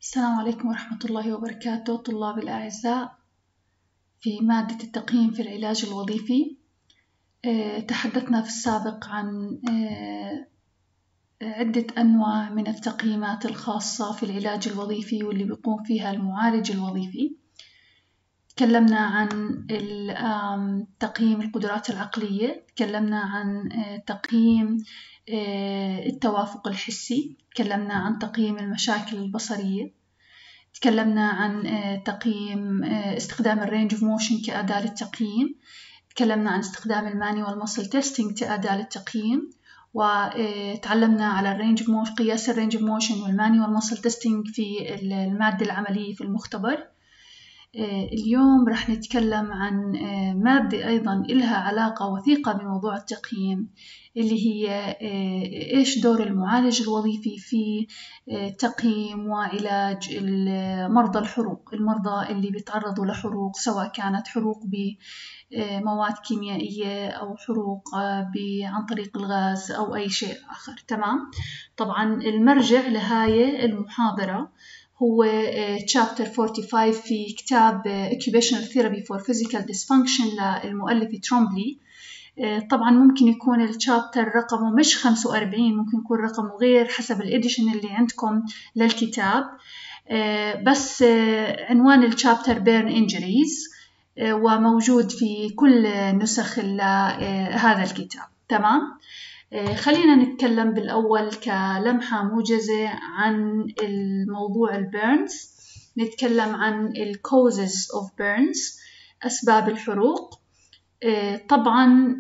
السلام عليكم ورحمة الله وبركاته طلاب الأعزاء. في مادة التقييم في العلاج الوظيفي تحدثنا في السابق عن عدة أنواع من التقييمات الخاصة في العلاج الوظيفي واللي بيقوم فيها المعالج الوظيفي. تكلمنا عن تقييم القدرات العقلية، تكلمنا عن تقييم التوافق الحسي، تكلمنا عن تقييم المشاكل البصرية، تكلمنا عن تقييم استخدام الرينج اوف موشن كأداة للتقييم، تكلمنا عن استخدام المانيوال ماسل تيستينج كأداة للتقييم، وتعلمنا على الرينج اوف موشن، قياس الرينج اوف موشن والمانيوال ماسل تيستينج في المادة العملية في المختبر. اليوم رح نتكلم عن مادة أيضاً إلها علاقة وثيقة بموضوع التقييم، اللي هي إيش دور المعالج الوظيفي في تقييم وعلاج مرضى الحروق، المرضى اللي بيتعرضوا لحروق، سواء كانت حروق بمواد كيميائية أو حروق عن طريق الغاز أو أي شيء آخر. تمام؟ طبعاً المرجع لهاي المحاضرة هو chapter 45 في كتاب Occupational Therapy for Physical Dysfunction للمؤلف ترومبلي. طبعا ممكن يكون الشابتر رقمه مش 45، ممكن يكون رقمه غير حسب الإديشن اللي عندكم للكتاب، بس عنوان الشابتر Burn Injuries وموجود في كل نسخ هذا الكتاب. تمام؟ خلينا نتكلم بالأول كلمحة موجزة عن الموضوع البيرنز. نتكلم عن causes of burns، أسباب الحروق. طبعا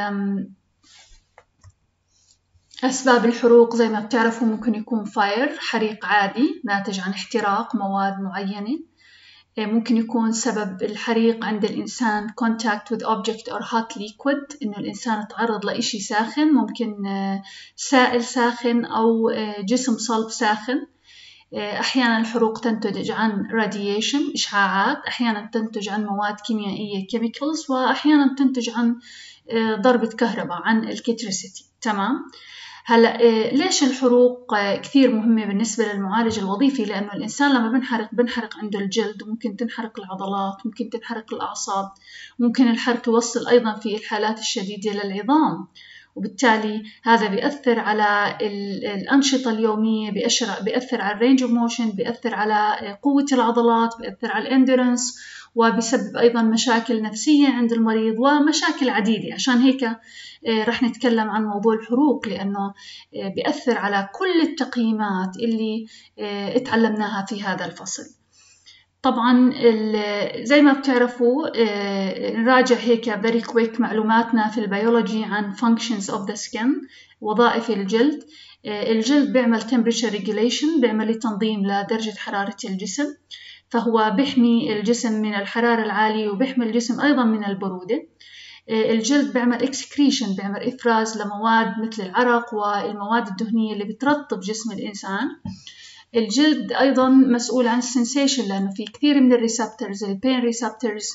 أسباب الحروق زي ما بتعرفوا ممكن يكون fire، حريق عادي ناتج عن احتراق مواد معينة. ممكن يكون سبب الحريق عند الإنسان contact with object or hot liquid، إنه الإنسان تعرض لإشي ساخن، ممكن سائل ساخن أو جسم صلب ساخن. أحيانا الحروق تنتج عن radiation، إشعاعات، أحيانا تنتج عن مواد كيميائية chemicals، وأحيانا تنتج عن ضربة كهرباء، عن electricity. تمام؟ هلأ ليش الحروق كثير مهمة بالنسبة للمعالج الوظيفي؟ لأنه الإنسان لما بنحرق عنده الجلد، ممكن تنحرق العضلات، ممكن تنحرق الأعصاب، ممكن الحرق يوصل أيضا في الحالات الشديدة للعظام، وبالتالي هذا بيأثر على الأنشطة اليومية، بيأثر على الرينج اوف موشن، بيأثر على قوة العضلات، بيأثر على الاندورنس، وبيسبب أيضا مشاكل نفسية عند المريض ومشاكل عديدة. عشان هيك رح نتكلم عن موضوع الحروق، لأنه بيأثر على كل التقييمات اللي اتعلمناها في هذا الفصل. طبعا زي ما بتعرفوا نراجع هيك very quick معلوماتنا في البيولوجي عن functions of the skin، وظائف الجلد. الجلد بيعمل temperature regulation، بيعمل تنظيم لدرجة حرارة الجسم، فهو بيحمي الجسم من الحرارة العالية وبيحمي الجسم أيضا من البرودة. الجلد بيعمل excretion، بيعمل إفراز لمواد مثل العرق والمواد الدهنية اللي بترطب جسم الإنسان. الجلد أيضاً مسؤول عن السنسيشن، لأنه في كثير من الريسبترز، البين ريسبترز،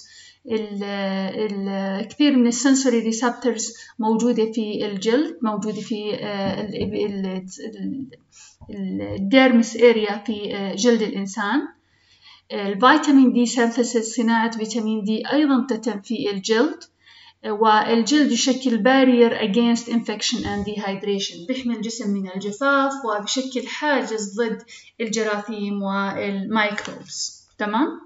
كثير من السنسوري ريسبترز موجودة في الجلد، موجودة في الديرمس اريا في جلد الإنسان. الفيتامين دي سينثيسيس، صناعة فيتامين دي أيضاً تتم في الجلد، والجلد يشكل barrier against infection and dehydration، بيحمي الجسم من الجفاف وبشكل حاجز ضد الجراثيم والميكروبس. تمام؟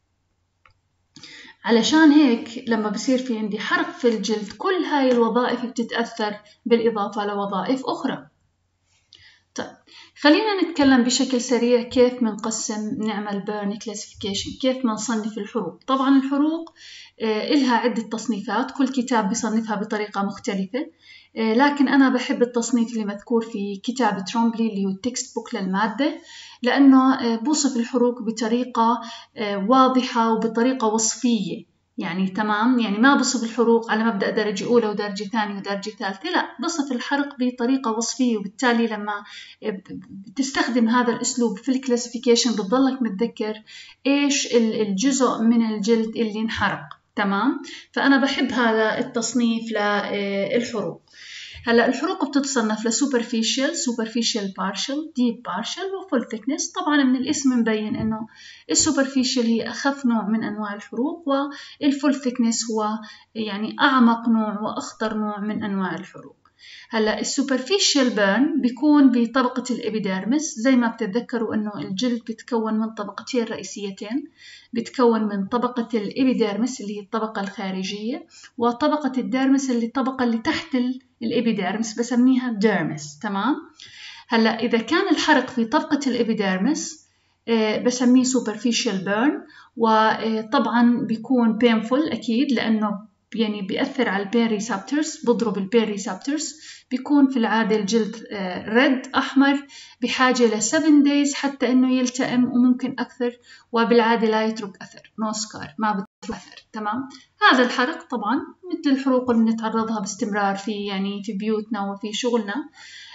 علشان هيك لما بصير في عندي حرق في الجلد، كل هاي الوظائف بتتأثر بالإضافة لوظائف أخرى. طيب خلينا نتكلم بشكل سريع كيف نعمل burn classification، كيف نصنف الحروق. طبعا الحروق إلها عدة تصنيفات، كل كتاب بيصنفها بطريقة مختلفة، لكن أنا بحب التصنيف اللي مذكور في كتاب ترومبلي اللي هو التكست بوك للمادة، لأنه بوصف الحروق بطريقة واضحة وبطريقة وصفية. يعني تمام، يعني ما بصف الحروق على مبدأ درجة أولى ودرجة ثانية ودرجة ثالثة، لا، بصف الحرق بطريقة وصفية، وبالتالي لما بتستخدم هذا الأسلوب في الكلاسيفيكيشن بتضلك متذكر إيش الجزء من الجلد اللي انحرق. تمام؟ فأنا بحب هذا التصنيف للحروق. هلا الحروق بتتصنف لسوبرفيشال، superficial partial، deep partial وفول thickness. طبعا من الاسم مبين انه السوبرفيشال هي اخف نوع من انواع الحروق، والفول thickness هو يعني اعمق نوع واخطر نوع من انواع الحروق. هلا السوبرفيشال بيرن بيكون بطبقة الإبيديرمس. زي ما بتتذكروا إنه الجلد بيتكون من طبقتين رئيسيتين، بيتكون من طبقة الإبيديرمس اللي هي الطبقة الخارجية، وطبقة الديرمس اللي الطبقة اللي تحت الإبيديرمس بسميها ديرمس. تمام. هلا إذا كان الحرق في طبقة الإبيديرمس بسميه superficial burn، وطبعا بيكون painful أكيد لأنه يعني بيأثر على البين ريسبتورز، بضرب البين ريسبتورز. بيكون في العادة الجلد ريد أحمر، بحاجة ل7 days حتى إنه يلتئم وممكن أكثر، وبالعادة لا يترك أثر، نو سكار، ما بترك أثر. تمام. هذا الحرق طبعا مثل الحروق اللي بنتعرضها باستمرار في بيوتنا وفي شغلنا.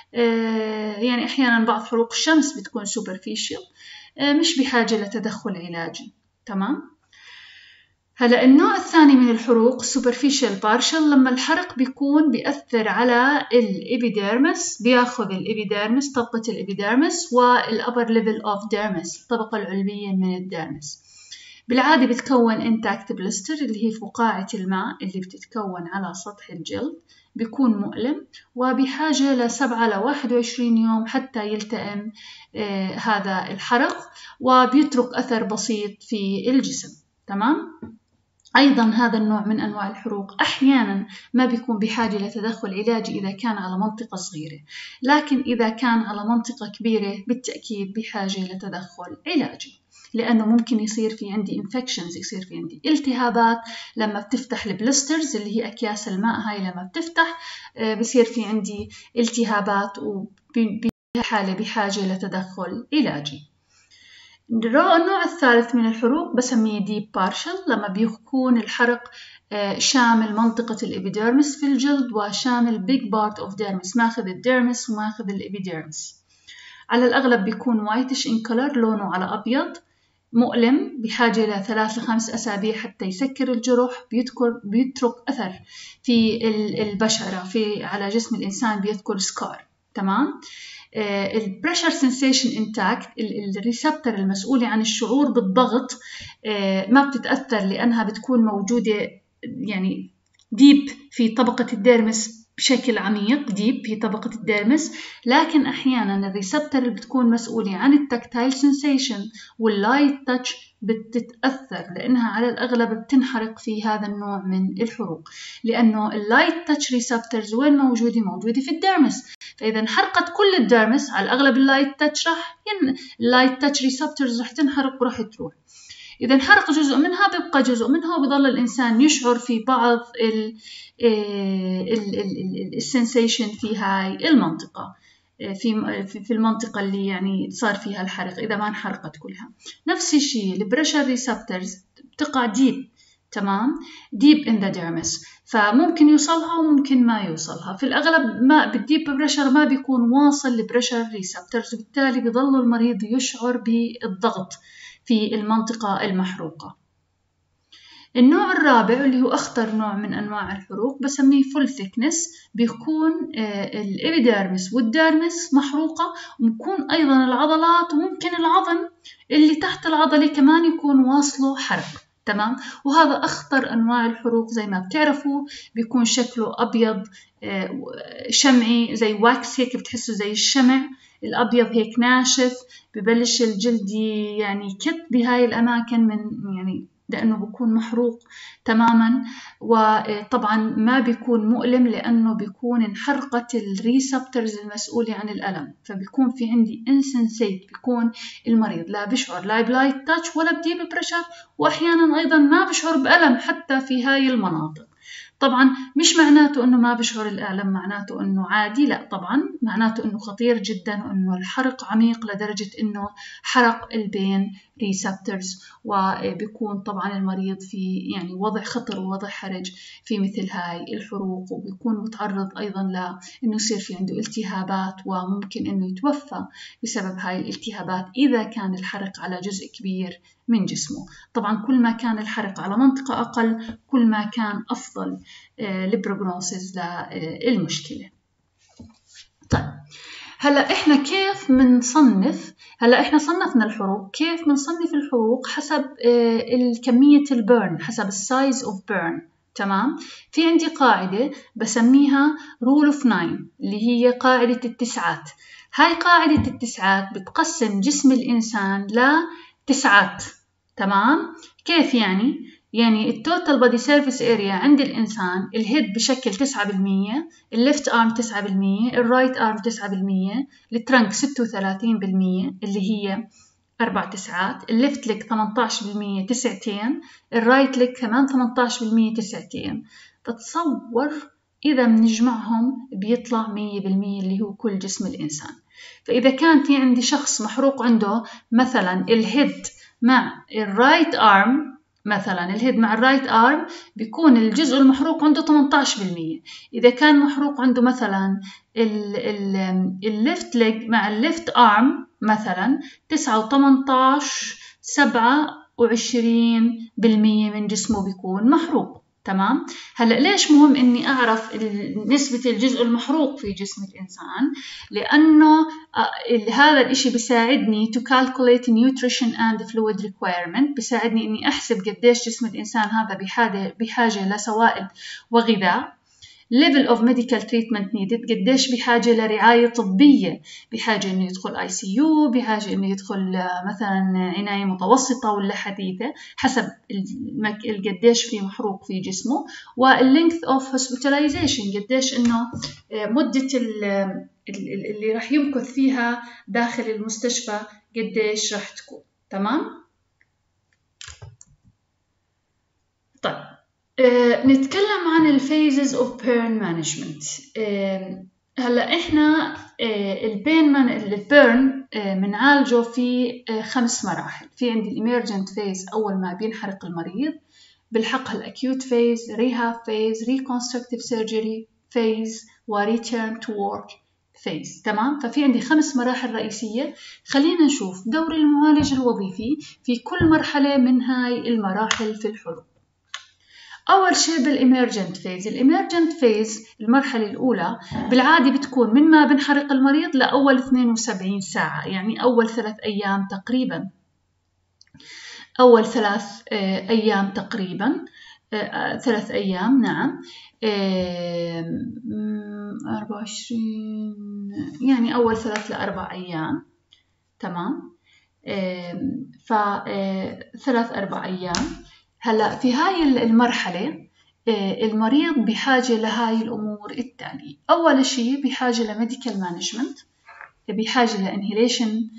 يعني أحيانا بعض حروق الشمس بتكون superficial، مش بحاجة لتدخل علاجي. تمام. هلا النوع الثاني من الحروق superficial partial، لما الحرق بيكون بيأثر على الإبيديرمس، بياخذ الإبيديرمس، طبقة الإبيديرمس والupper level of dermis، الطبقة العلوية من الديرمس. بالعادة بتكون intact blister اللي هي فقاعة الماء اللي بتتكون على سطح الجلد، بيكون مؤلم وبحاجة ل7 ل 21 يوم حتى يلتئم هذا الحرق، وبيترك أثر بسيط في الجسم. تمام. أيضا هذا النوع من أنواع الحروق أحيانا ما بيكون بحاجة لتدخل علاجي إذا كان على منطقة صغيرة، لكن إذا كان على منطقة كبيرة بالتأكيد بحاجة لتدخل علاجي، لأنه ممكن يصير في عندي infections، يصير في عندي التهابات لما بتفتح البلسترز اللي هي أكياس الماء هاي، لما بتفتح بصير في عندي التهابات، وبحالة بحاجة لتدخل علاجي. النوع الثالث من الحروق بسميه deep partial، لما بيكون الحرق شامل منطقة الإبيديرمس في الجلد وشامل big part of dermis، ماخذ الديرمس وماخذ الإبيديرمس. على الأغلب بيكون whitish in color، لونه على أبيض، مؤلم، بحاجة ل 3 ل 5 أسابيع حتى يسكر الجرح، بيترك أثر في البشرة، على جسم الإنسان بيذكر سكار. تمام. البريشر سنسيشن انتاكت، الريسبتر المسؤولة عن الشعور بالضغط ما بتتأثر لأنها بتكون موجودة يعني ديب في طبقة الديرمس بشكل عميق، ديب في طبقة الديرمس، لكن أحيانا الريسبتر اللي بتكون مسؤولة عن التكتايل سنسيشن واللايت تاتش بتتأثر، لأنها على الأغلب بتنحرق في هذا النوع من الحروق، لأنه اللايت تاتش ريسبترز وين موجودة في الديرمس. فإذا انحرقت كل الديرمس على الأغلب اللايت تاتش ريسبترز رح تنحرق ورح تروح. إذا انحرق جزء منها بيبقى جزء منها، وبيظل الإنسان يشعر في بعض السنسيشن في هاي المنطقة، في المنطقة اللي يعني صار فيها الحرق إذا ما انحرقت كلها. نفس الشيء البريشر ريسبترز بتقع ديب. تمام. deep in the dermis، فممكن يوصلها وممكن ما يوصلها. في الأغلب ما بالديب بريشر ما بيكون واصل لبريشر ريسبترز، وبالتالي بيظل المريض يشعر بالضغط في المنطقة المحروقة. النوع الرابع اللي هو أخطر نوع من أنواع الحروق بسميه full thickness، بيكون الإبيديرمس والديرمس محروقة، وبيكون أيضا العضلات وممكن العظم اللي تحت العضلة كمان يكون واصله حرق. تمام. وهذا أخطر أنواع الحروق. زي ما بتعرفوا بيكون شكله أبيض شمعي زي واكس، هيك بتحسوا زي الشمع الأبيض هيك ناشف، ببلش الجلد يعني كت بهاي الأماكن من يعني لأنه بيكون محروق تماماً. وطبعاً ما بيكون مؤلم لأنه بيكون انحرقت الريسبترز المسؤولة عن الألم، فبيكون في عندي insensate، بيكون المريض لا بيشعر لا بلايت تاتش ولا بديب بريشر، وأحياناً أيضاً ما بيشعر بألم حتى في هاي المناطق. طبعاً مش معناته أنه ما بشعر الألم معناته أنه عادي، لا طبعاً معناته أنه خطير جداً، وأنه الحرق عميق لدرجة أنه حرق البين ريسبترز، وبيكون طبعاً المريض في يعني وضع خطر ووضع حرج في مثل هاي الحروق، وبيكون متعرض أيضاً لأنه يصير في عنده التهابات، وممكن أنه يتوفى بسبب هاي الالتهابات إذا كان الحرق على جزء كبير من جسمه. طبعاً كل ما كان الحرق على منطقة أقل كل ما كان أفضل للبروغنوسيس للمشكلة. طيب هلا احنا كيف بنصنف؟ هلا احنا صنفنا الحروق، كيف بنصنف الحروق؟ حسب الكمية البيرن، حسب السايز اوف بيرن. تمام؟ في عندي قاعدة بسميها rule of 9 اللي هي قاعدة التسعات. هاي قاعدة التسعات بتقسم جسم الإنسان لتسعات. تمام؟ كيف يعني؟ يعني التوتال بودي سيرفيس اريا عند الإنسان، الهيد بشكل 9%، الليفت ارم 9%، الرايت ارم 9%، الترنك 36% اللي هي 4 تسعات، الليفت ليك 18% تسعتين، الرايت ليك كمان 18% تسعتين. تتصور إذا بنجمعهم بيطلع 100% اللي هو كل جسم الإنسان. فإذا كان في عندي شخص محروق عنده مثلا الهيد مع الرايت ارم، مثلا الهيد مع الرايت ارم، بيكون الجزء المحروق عنده 18%. إذا كان محروق عنده مثلا الليفت ليج مع الليفت ارم مثلا 9 و18 27% من جسمه بيكون محروق. تمام؟ هلأ ليش مهم إني أعرف نسبة الجزء المحروق في جسم الإنسان؟ لأنه هذا الإشي بيساعدني to calculate nutrition and fluid requirement، بيساعدني إني أحسب قديش جسم الإنسان هذا بحاجة لسوائل وغذاء. level of medical treatment needed، قديش بحاجة لرعاية طبية، بحاجة إنه يدخل ICU، بحاجة إنه يدخل مثلا عناية متوسطة ولا حديثة، حسب قديش في محروق في جسمه. والlength of hospitalization، قديش إنه مدة اللي راح يمكث فيها داخل المستشفى قديش راح تكون. تمام؟ طيب نتكلم عن الفيزز اوف بيرن مانجمنت. هلا احنا البيرن بنعالجه في 5 مراحل. في عندي الاميرجنت فيز، اول ما بينحرق المريض، بالحقها الاكيوت فيز، ريهاب فيز، ريكونستركتيف سيرجري فيز، وريتيرن تو ورك فيز. تمام؟ ففي عندي 5 مراحل رئيسية. خلينا نشوف دور المعالج الوظيفي في كل مرحلة من هاي المراحل في الحروق. أول شيء بالإميرجنت فيز. الإميرجنت فيز المرحلة الأولى بالعادة بتكون من ما بنحرق المريض لأول 72 ساعة، يعني أول 3 أيام تقريبا. أول 3 أيام تقريبا، 3 أيام نعم، 24 يعني أول 3 ل4 أيام. تمام؟ 3-4 أيام. هلأ في هاي المرحلة المريض بحاجة لهاي الأمور التالية. أول شيء بحاجة لميديكال مانجمنت، بحاجة لإنهيليشن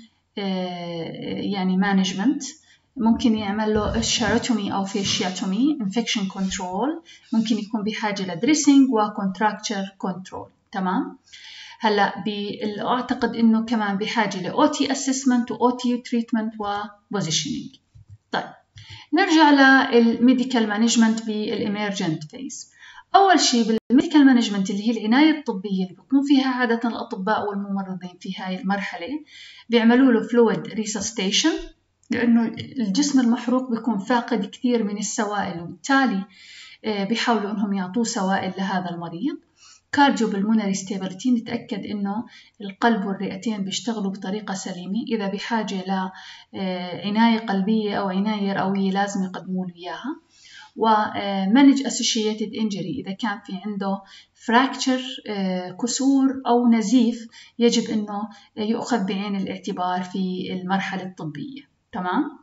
يعني مانجمنت، ممكن يعمل له الشاروتومي أو فيشياتومي، انفكشن كنترول، ممكن يكون بحاجة لدريسنج وكونتراكتشر كنترول. تمام؟ هلا أعتقد إنه كمان بحاجة ل OT assessment و OT treatment و positioning. طيب نرجع للميديكال مانجمنت بالإميرجنت فيز. أول شيء بالميديكال مانجمنت اللي هي العناية الطبية اللي بيقوم فيها عادة الأطباء والممرضين في هاي المرحلة، بيعملوا له فلويد ريسستيشن، لأنه الجسم المحروق بيكون فاقد كثير من السوائل، وبالتالي بيحاولوا إنهم يعطوه سوائل لهذا المريض. كارديو بالمونري ستابيليتي، نتأكد إنه القلب والرئتين بيشتغلوا بطريقة سليمة. إذا بحاجة لعناية قلبية أو عناية رئوية لازم يقدموا له إياها. ومانج associated injury، إذا كان في عنده فراكتشر كسور أو نزيف يجب إنه يؤخذ بعين الاعتبار في المرحلة الطبية. تمام؟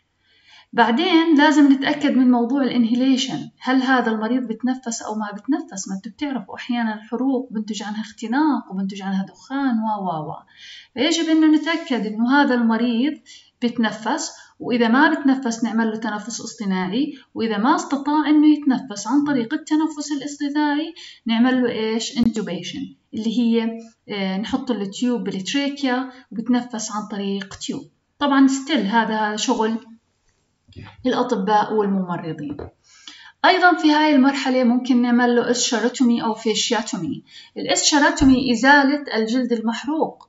بعدين لازم نتأكد من موضوع الانهيليشن، هل هذا المريض بتنفس أو ما بتنفس؟ ما انتوا بتعرفوا أحيانا الحروق بنتج عنها اختناق وبنتج عنها دخان فيجب إنه نتأكد إنه هذا المريض بتنفس، وإذا ما بتنفس نعمل له تنفس اصطناعي، وإذا ما استطاع إنه يتنفس عن طريق التنفس الاصطناعي نعمل له إيش؟ intubation، اللي هي نحط له تيوب بالتريكيا وبتنفس عن طريق تيوب. طبعا ستيل هذا شغل الأطباء والممرضين. أيضا في هاي المرحلة ممكن نعمل له إسشاروتومي أو فيشياتومي. الإسشاروتومي إزالة الجلد المحروق،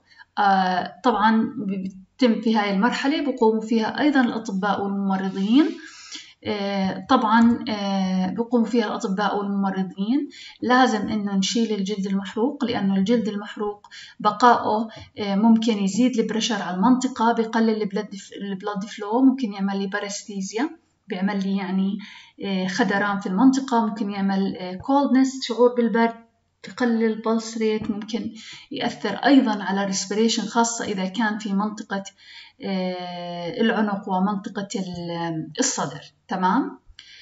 طبعا بتتم في هاي المرحلة، بقوموا فيها أيضا الأطباء والممرضين. طبعا بيقوموا فيها الأطباء والممرضين. لازم إنه نشيل الجلد المحروق، لأنه الجلد المحروق بقائه ممكن يزيد البريشر على المنطقة، بيقلل البلد فلو، ممكن يعمل لي بارستيزيا، بيعمل لي يعني خدران في المنطقة، ممكن يعمل كولدنس، شعور بالبرد، تقلل البلس ريت، ممكن يأثر أيضا على الريسبيريشن، خاصة إذا كان في منطقة العنق ومنطقة الصدر. تمام.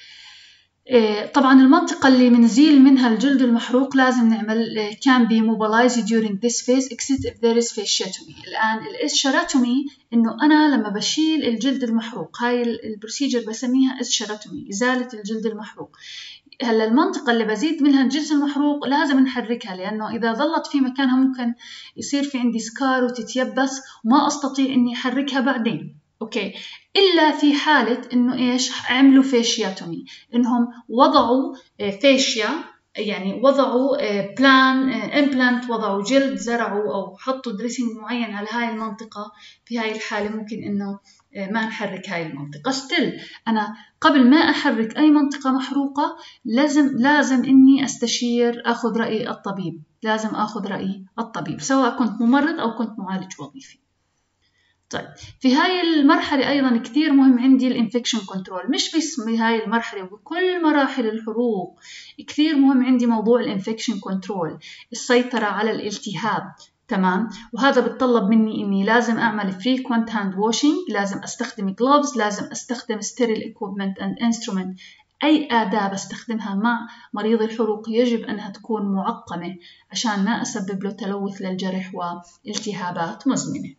طبعا المنطقة اللي منزيل منها الجلد المحروق لازم نعمل can be mobilized during this phase except if there is fasciotomy. الآن الإسشيراتومي إنه أنا لما بشيل الجلد المحروق، هاي البروسيجر بسميها إسشيراتومي، إزالة الجلد المحروق. هلا المنطقة اللي بزيد منها الجلد المحروق لازم نحركها، لأنه إذا ظلت في مكانها ممكن يصير في عندي سكار وتتيبس وما أستطيع إني أحركها بعدين. أوكي، إلا في حالة إنه إيش عملوا فاشياتومي، إنهم وضعوا فاشيا، يعني وضعوا بلان إمبلانت، وضعوا جلد، زرعوا أو حطوا دريسنج معين على هاي المنطقة. في هاي الحالة ممكن إنه ما نحرك هاي المنطقة. ستيل أنا قبل ما أحرك أي منطقة محروقة لازم إني أستشير، أخذ رأي الطبيب، لازم أخذ رأي الطبيب سواء كنت ممرض أو كنت معالج وظيفي. طيب، في هاي المرحلة أيضا كثير مهم عندي الانفكشن كنترول، مش بس بهاي المرحلة، وبكل مراحل الحروق كثير مهم عندي موضوع الانفكشن كنترول، السيطرة على الالتهاب. تمام. وهذا بتطلب مني إني لازم أعمل frequent hand washing، لازم أستخدم gloves، لازم أستخدم sterile equipment and instrument. أي آداب أستخدمها مع مريض الحروق يجب أنها تكون معقمة عشان ما أسبب له تلوث للجرح والتهابات مزمنة.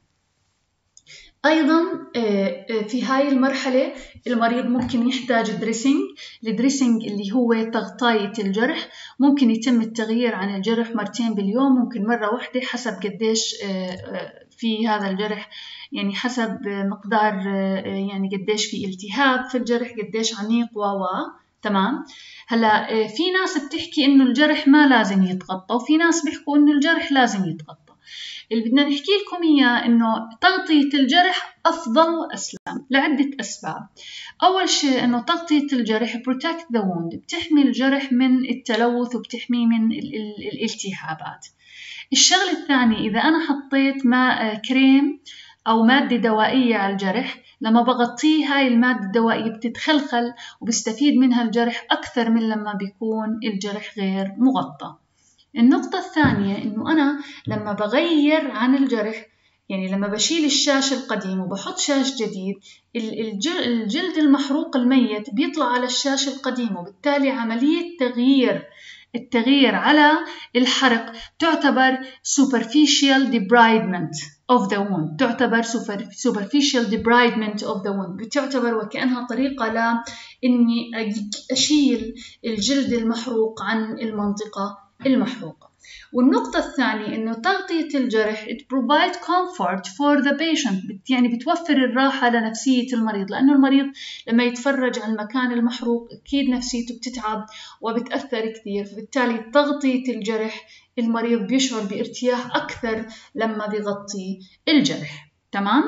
أيضاً في هاي المرحلة المريض ممكن يحتاج دريسنج. الدريسنج اللي هو تغطية الجرح، ممكن يتم التغيير عن الجرح مرتين باليوم، ممكن مرة واحدة حسب قديش في هذا الجرح، يعني حسب مقدار يعني قديش في التهاب في الجرح، قديش عميق تمام. هلا في ناس بتحكي إنه الجرح ما لازم يتغطى، وفي ناس بيحكوا إنه الجرح لازم يتغطى. اللي بدنا نحكي لكم إياه إنه تغطية الجرح أفضل وأسلم لعدة أسباب. أول شيء إنه تغطية الجرح protect the wound، بتحمي الجرح من التلوث وبتحميه من الالتهابات. الشغلة الثانية، إذا أنا حطيت كريم أو مادة دوائية على الجرح، لما بغطيه هاي المادة الدوائية بتتخلخل وبستفيد منها الجرح أكثر من لما بيكون الجرح غير مغطى. النقطة الثانية إنه أنا لما بغير عن الجرح، يعني لما بشيل الشاش القديم وبحط شاش جديد، الجلد المحروق الميت بيطلع على الشاش القديم، وبالتالي عملية التغيير على الحرق تعتبر superficial debridement of the wound، تعتبر superficial debridement of the wound، بتعتبر وكأنها طريقة لإني أشيل الجلد المحروق عن المنطقة المحروقة. والنقطة الثانية إنه تغطية الجرح it provide comfort for the patient، يعني بتوفر الراحة لنفسية المريض، لأنه المريض لما يتفرج على المكان المحروق أكيد نفسيته بتتعب وبتأثر كثير، فبالتالي تغطية الجرح المريض بيشعر بارتياح أكثر لما بيغطي الجرح. تمام؟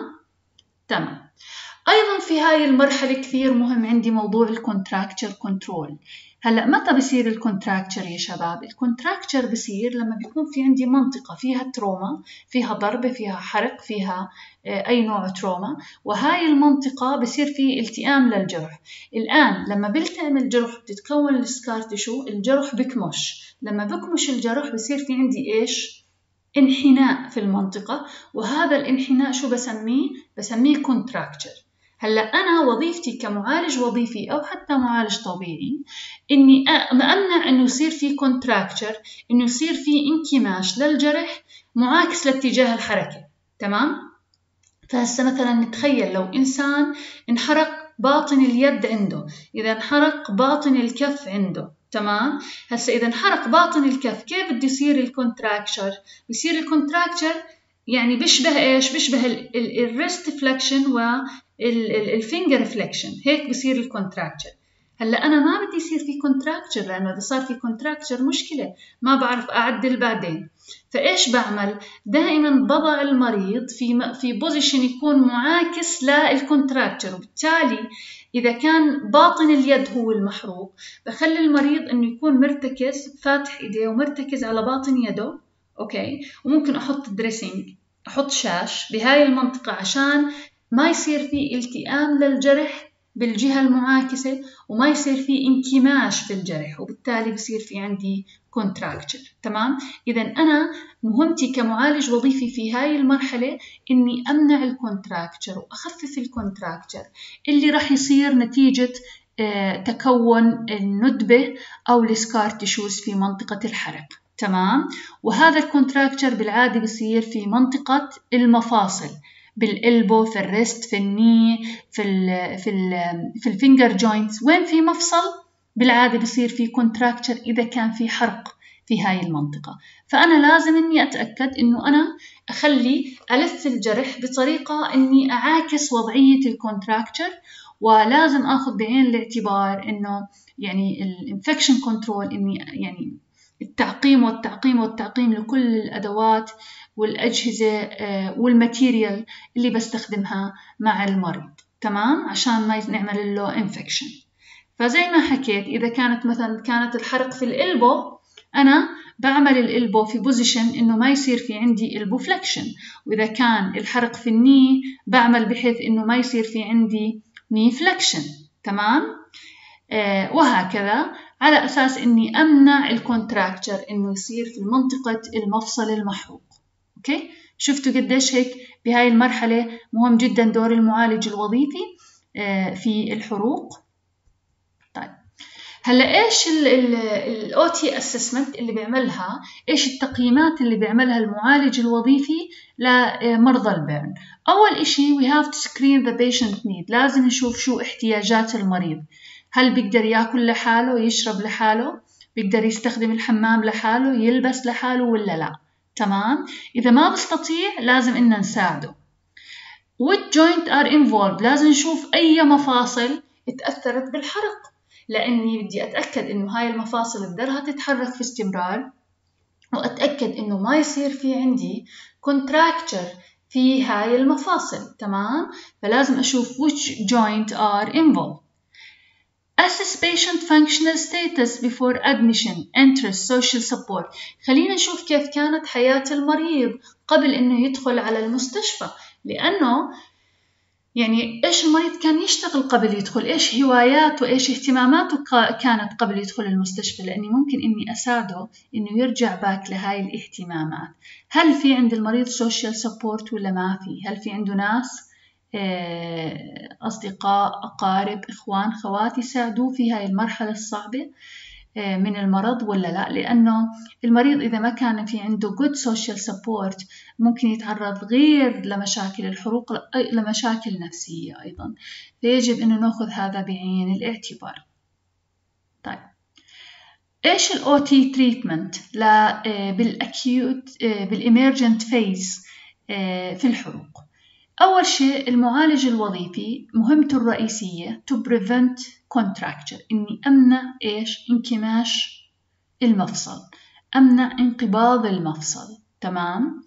أيضا في هاي المرحلة كثير مهم عندي موضوع الكونتراكتشر كنترول. هلأ متى بصير الكونتراكتشر يا شباب؟ الكونتراكتشر بصير لما بيكون في عندي منطقة فيها تروما، فيها ضربة، فيها حرق، فيها أي نوع تروما، وهاي المنطقة بصير في التئام للجرح. الآن لما بيلتئم الجرح بتتكون السكار تيشو، الجرح بكمش، لما بكمش الجرح بصير في عندي إيش؟ انحناء في المنطقة، وهذا الانحناء شو بسميه كونتراكتشر. هلأ أنا وظيفتي كمعالج وظيفي أو حتى معالج طبيعي إني أمنع إنه يصير في كونتراكتشر، إنه يصير في انكماش للجرح معاكس لاتجاه الحركة. تمام؟ فهسه مثلا نتخيل لو إنسان انحرق باطن اليد عنده، إذا انحرق باطن الكف عنده. تمام؟ هسه إذا انحرق باطن الكف كيف بده يصير الكونتراكتشر؟ بيصير الكونتراكتشر يعني بيشبه إيش؟ بيشبه الريست فليكشن والفينجر فليكشن، هيك بيصير الكونتراكتشر. هلا أنا ما بدي يصير في كونتراكتشر، لأنه إذا صار في كونتراكتشر مشكلة، ما بعرف أعدل بعدين. فإيش بعمل؟ دائما بضع المريض في بوزيشن يكون معاكس للكونتراكتشر، وبالتالي إذا كان باطن اليد هو المحروق بخلي المريض إنه يكون مرتكز، فاتح إيديه ومرتكز على باطن يده، أوكي، وممكن أحط دريسينج، أحط شاش بهاي المنطقة عشان ما يصير في التئام للجرح بالجهة المعاكسة وما يصير في انكماش في الجرح، وبالتالي بصير في عندي كونتراكتشر. تمام؟ إذا أنا مهمتي كمعالج وظيفي في هاي المرحلة إني أمنع الكونتراكتشر وأخفف الكونتراكتشر اللي راح يصير نتيجة تكون الندبة أو السكار تيشوز في منطقة الحرق. تمام؟ وهذا الكونتراكتشر بالعادة بيصير في منطقة المفاصل، بالإلبو، في الريست، في الني، في الفينجر جوينتس. وين في مفصل بالعادة بصير في كونتراكتشر إذا كان في حرق في هاي المنطقة. فأنا لازم إني أتأكد إنه أنا ألف الجرح بطريقة إني أعاكس وضعية الكونتراكتشر، ولازم أخذ بعين الاعتبار إنه يعني الانفكشن كنترول، إني يعني التعقيم والتعقيم لكل الأدوات والأجهزة والماتيريال اللي بستخدمها مع المريض. تمام؟ عشان ما نعمل له انفكشن. فزي ما حكيت، إذا كانت مثلا الحرق في الإلبو، أنا بعمل الإلبو في بوزيشن إنه ما يصير في عندي إلبو فلكشن، وإذا كان الحرق في الني بعمل بحيث إنه ما يصير في عندي ني فلكشن. تمام؟ وهكذا على أساس إني أمنع الكونتراكتشر إنه يصير في منطقة المفصل المحروق. أوكي؟ شفتوا قديش هيك بهاي المرحلة مهم جدا دور المعالج الوظيفي في الحروق. طيب، هلا إيش ال OT assessment اللي بيعملها؟ إيش التقييمات اللي بيعملها المعالج الوظيفي لمرضى البرن؟ أول إشي we have to screen the patient need. لازم نشوف شو احتياجات المريض. هل بيقدر يأكل لحاله، يشرب لحاله، بيقدر يستخدم الحمام لحاله، يلبس لحاله ولا لا؟ تمام؟ إذا ما بستطيع لازم إننا نساعده. What joint are involved؟ لازم نشوف أي مفاصل اتأثرت بالحرق، لأني بدي أتأكد إنه هاي المفاصل بدها تتحرك في استمرار، وأتأكد إنه ما يصير في عندي contracture في هاي المفاصل. تمام؟ فلازم أشوف which joint are involved. Assess patient functional status before admission, interest, social support. خلينا نشوف كيف كانت حياة المريض قبل إنه يدخل على المستشفى، لأنه يعني إيش المريض كان يشتغل قبل يدخل، إيش هواياته، إيش اهتماماته كانت قبل يدخل المستشفى، لأني ممكن إني أساعده إنه يرجع باك لهاي الاهتمامات. هل في عند المريض social support ولا ما في؟ هل في عنده ناس أصدقاء، أقارب، إخوان، خوات يساعدوه في هاي المرحلة الصعبة من المرض ولا لا؟ لأنه المريض إذا ما كان في عنده good social support ممكن يتعرض غير لمشاكل الحروق لمشاكل نفسية أيضا، فيجب أنه نأخذ هذا بعين الاعتبار. طيب، إيش ال OT treatment بالemergent phase في الحروق؟ أول شيء المعالج الوظيفي مهمته الرئيسية to prevent contracture، إني أمنع إيش؟ انكماش المفصل، أمنع انقباض المفصل. تمام؟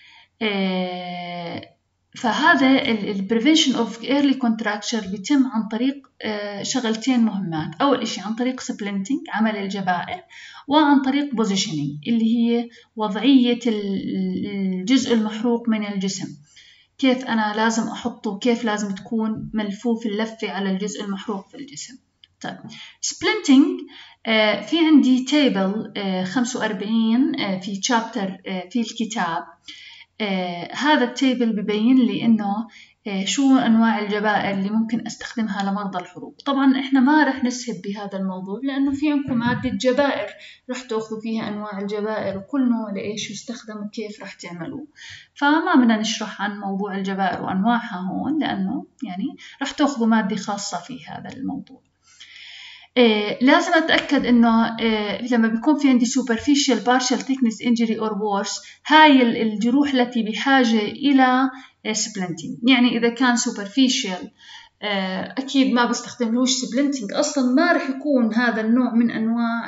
فهذا ال prevention of early contracture بيتم عن طريق شغلتين مهمات. أول إشي عن طريق splinting، عمل الجبائر، وعن طريق positioning اللي هي وضعية الجزء المحروق من الجسم، كيف أنا لازم أحطه، كيف لازم تكون ملفوف اللفة على الجزء المحروق في الجسم. طيب، splinting في عندي تيبل 45 في chapter في الكتاب. هذا التيبل ببين لي إنه شو أنواع الجبائر اللي ممكن أستخدمها لمرضى الحروق. طبعا إحنا ما رح نسهب بهذا الموضوع لأنه في عندكم مادة جبائر رح تأخذوا فيها أنواع الجبائر وكل نوع لإيش يستخدم وكيف رح تعملوه، فما بدنا نشرح عن موضوع الجبائر وأنواعها هون لأنه يعني رح تأخذوا مادة خاصة في هذا الموضوع. لازم أتأكد إنه لما بيكون في عندي superficial partial thickness injury or worse، هاي الجروح التي بحاجة إلى splinting. يعني إذا كان superficial أكيد ما بستخدملوش splinting أصلاً، ما رح يكون هذا النوع من أنواع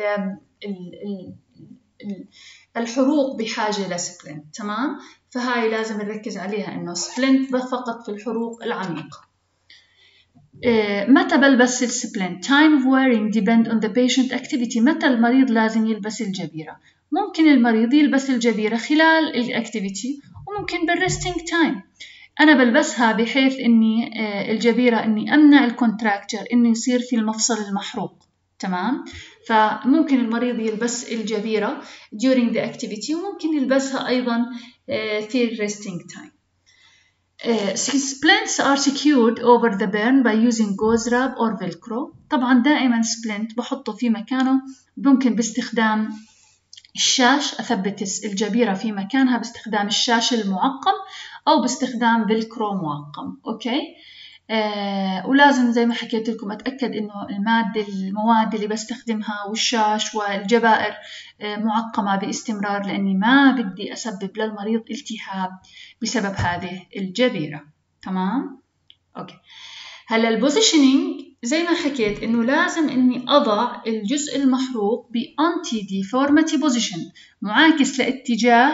الحروق بحاجة لسبلنت. تمام؟ فهاي لازم نركز عليها إنه سبلنت فقط في الحروق العميقة. متى بلبس السبلنت؟ time of wearing depend on the patient activity. متى المريض لازم يلبس الجبيرة؟ ممكن المريض يلبس الجبيرة خلال الأكتيفيتي، وممكن بالريستنج تايم. أنا بلبسها بحيث إني الجبيرة إني أمنع الكونتراكتشر إنه يصير في المفصل المحروق. تمام؟ فممكن المريض يلبس الجبيرة during the activity، وممكن يلبسها أيضا في الريستنج تايم. Splints are secured over the burn by using gauze wrap or velcro. طبعا دائما سبلنت بحطه في مكانه، ممكن باستخدام الشاش، أثبت الجبيرة في مكانها باستخدام الشاش المعقم أو باستخدام فيلكرو معقم. أوكي. ولازم زي ما حكيت لكم أتأكد إنه المواد اللي بستخدمها والشاش والجبائر معقمة باستمرار، لأني ما بدي أسبب للمريض التهاب بسبب هذه الجبيرة. تمام؟ أوكي. هلا البوزيشنينج زي ما حكيت إنه لازم إني أضع الجزء المحروق بأنتي ديفورميتي بوزيشن، معاكس لاتجاه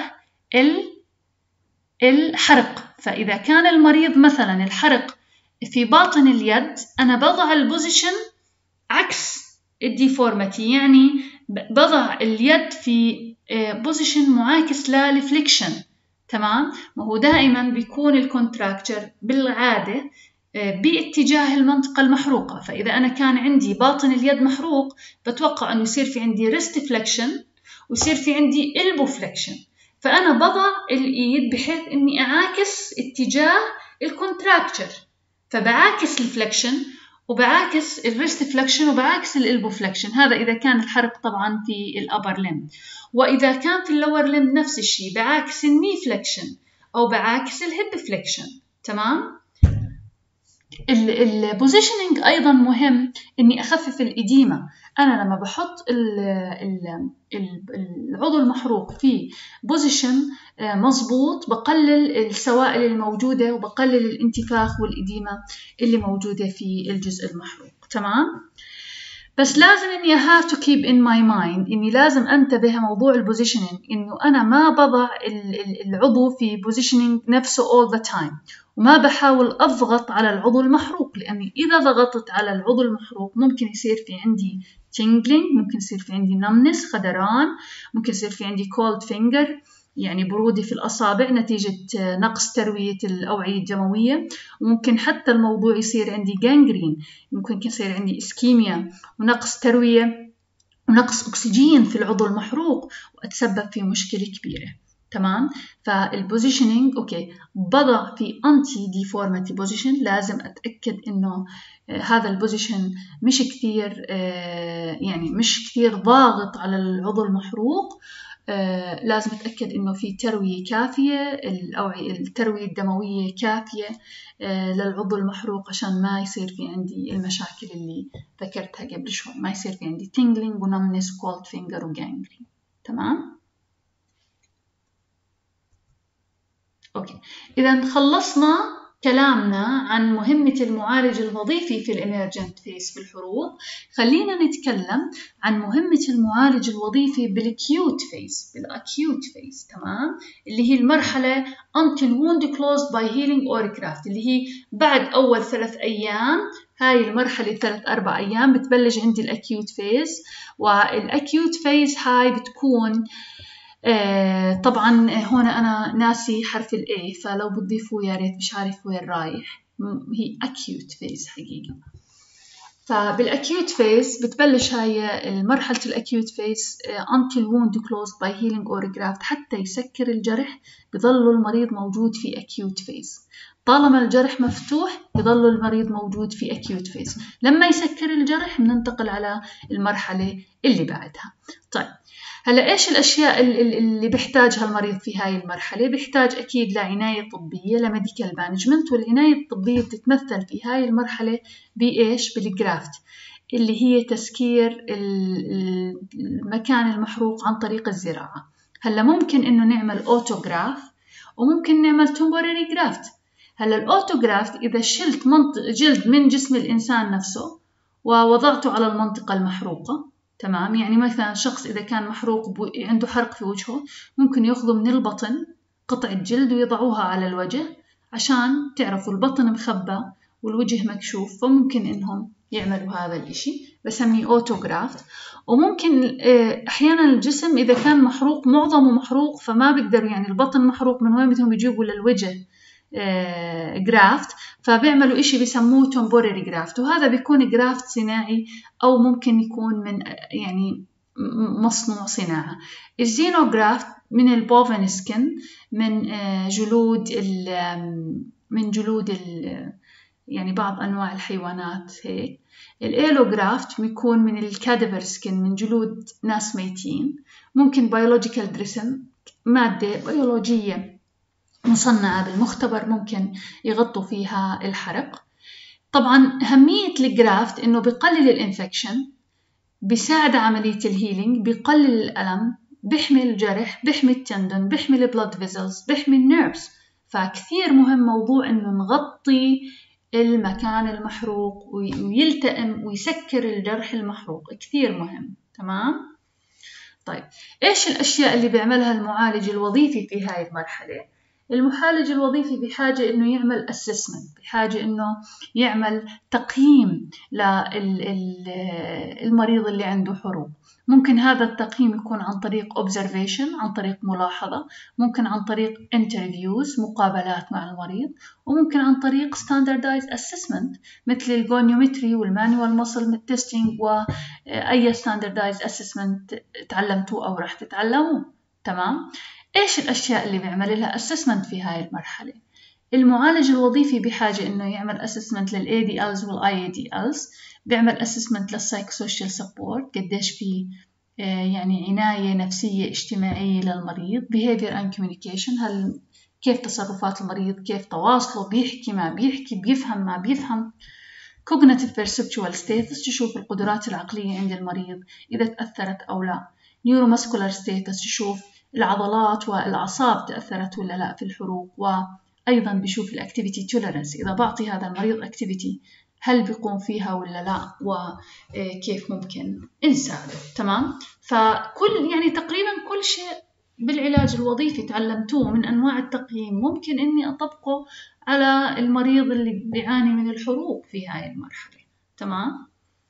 الحرق. فإذا كان المريض مثلا الحرق في باطن اليد، أنا بضع البوزيشن عكس الديفورميتي، يعني بضع اليد في بوزيشن معاكس للفليكشن. تمام؟ ما هو دائما بيكون الكونتراكتشر بالعادة باتجاه المنطقة المحروقة. فإذا أنا كان عندي باطن اليد محروق، بتوقع أنه يصير في عندي wrist flexion ويصير في عندي elbow flexion. فأنا بضع الإيد بحيث أني أعاكس اتجاه الكونتراكتشر، فبعاكس الفلكشن وبعاكس الريست فلكشن وبعاكس الالبو فلكشن. هذا إذا كان الحرق طبعا في الأبر لم. وإذا كان في اللور لم نفس الشيء، بعاكس الني فلكشن أو بعاكس الهيب فلكشن. تمام؟ البوزيشنينج أيضا مهم إني أخفف الإديمة. أنا لما بحط العضو المحروق في بوزيشن مضبوط، بقلل السوائل الموجودة وبقلل الانتفاخ والإديمة اللي موجودة في الجزء المحروق. تمام؟ بس لازم إني have to keep in my mind إني لازم أنتبه موضوع البوزيشنينج، إنه أنا ما بضع العضو في بوزيشنينج نفسه all the time، وما بحاول أضغط على العضو المحروق، لأني إذا ضغطت على العضو المحروق ممكن يصير في عندي tingling، ممكن يصير في عندي numbness خدران، ممكن يصير في عندي cold finger يعني برودة في الأصابع نتيجة نقص تروية الأوعية الدموية، وممكن حتى الموضوع يصير عندي gangrene، ممكن يصير عندي إسكيميا ونقص تروية ونقص أكسجين في العضو المحروق وأتسبب في مشكلة كبيرة. تمام؟ فالبوزيشنينج أوكي، بضع في أنتي ديفورميتي بوزيشن، لازم أتأكد إنه هذا البوزيشن مش كثير يعني مش كثير ضاغط على العضو المحروق. لازم أتأكد إنه في تروية كافية، التروية الدموية كافية للعضو المحروق عشان ما يصير في عندي المشاكل اللي ذكرتها قبل شوي، ما يصير في عندي tingling ونمنس cold finger وجانجرين. تمام؟ أوكي، إذا خلصنا كلامنا عن مهمة المعالج الوظيفي في الإمرجنت فيس في الحروق، خلينا نتكلم عن مهمة المعالج الوظيفي بالأكيوت فيس. تمام؟ اللي هي المرحلة until wound closed by healing or graft، اللي هي بعد أول 3 أيام. هاي المرحلة 3-4 أيام بتبلش عندي الأكيوت فيس، والأكيوت فيس هاي بتكون طبعا هون أنا ناسي حرف ال A، فلو بتضيفوه يا ريت، مش عارف وين رايح. هي acute phase حقيقة. فبالacute phase بتبلش هاي المرحلة الacute phase until wound closed by healing or graft، حتى يسكر الجرح بظل المريض موجود في acute phase. طالما الجرح مفتوح بظل المريض موجود في acute phase. لما يسكر الجرح بننتقل على المرحلة اللي بعدها. طيب هلا إيش الأشياء اللي بيحتاجها المريض في هاي المرحلة؟ بيحتاج أكيد لعناية طبية، لميديكال مانجمنت، والعناية الطبية بتتمثل في هاي المرحلة بإيش؟ بالجرافت، اللي هي تسكير المكان المحروق عن طريق الزراعة. هلا ممكن إنه نعمل أوتوغراف وممكن نعمل تمبوراري جرافت. هلا الأوتوغرافت إذا شلت جلد من جسم الإنسان نفسه ووضعته على المنطقة المحروقة. تمام؟ يعني مثلا شخص إذا كان محروق عنده حرق في وجهه، ممكن يأخذوا من البطن قطعة جلد ويضعوها على الوجه عشان تعرفوا البطن مخبى والوجه مكشوف، فممكن إنهم يعملوا هذا الإشي، بسميه أوتوغرافت. وممكن أحيانا الجسم إذا كان محروق معظمه محروق فما بيقدروا، يعني البطن محروق من وين بدهم يجيبوا للوجه جرافت، فبيعملوا إشي بيسموه temporary جرافت، وهذا بيكون جرافت صناعي أو ممكن يكون من يعني مصنوع صناعة. الزينوغرافت من البوفن سكن، من جلود يعني بعض أنواع الحيوانات هيك. الإيلوغرافت بيكون من الكادفر سكن، من جلود ناس ميتين. ممكن بيولوجيكال دريسم، مادة بيولوجية مصنعة بالمختبر ممكن يغطوا فيها الحرق. طبعا أهمية الجرافت إنه بيقلل الانفكشن، بيساعد عملية الهيلينج، بيقلل الألم، بيحمي الجرح، بيحمي التندن، بيحمي البلود فيزلز، بيحمي النيرفز. فكثير مهم موضوع إنه نغطي المكان المحروق ويلتئم ويسكر الجرح المحروق، كثير مهم. تمام؟ طيب إيش الأشياء اللي بيعملها المعالج الوظيفي في هاي المرحلة؟ المعالج الوظيفي بحاجة إنه يعمل assessment، بحاجة إنه يعمل تقييم للمريض اللي عنده حروق. ممكن هذا التقييم يكون عن طريق observation، عن طريق ملاحظة، ممكن عن طريق interviews، مقابلات مع المريض، وممكن عن طريق standardized assessment مثل الجونيومتري والمانوال muscle testing وأي standardized assessment تعلمتوه أو راح تتعلموه. تمام؟ إيش الأشياء اللي بيعمل لها assessment في هاي المرحلة؟ المعالج الوظيفي بحاجة إنه يعمل assessment لل ADLs وال IADLs، بيعمل assessment للpsychosocial support، قديش في يعني عناية نفسية اجتماعية للمريض، behavior and communication، هل كيف تصرفات المريض، كيف تواصله، بيحكي ما بيحكي، بيفهم ما بيفهم. cognitive perceptual status، تشوف القدرات العقلية عند المريض إذا تأثرت أو لا. neuromuscular status، تشوف العضلات والأعصاب تأثرت ولا لا في الحروق. وأيضا بشوف الأكتيفيتي توليرنس، إذا بعطي هذا المريض أكتيفيتي هل بيقوم فيها ولا لا، وكيف ممكن نساعده. تمام؟ فكل يعني تقريبا كل شيء بالعلاج الوظيفي تعلمتوه من أنواع التقييم ممكن إني أطبقه على المريض اللي بيعاني من الحروق في هاي المرحلة. تمام؟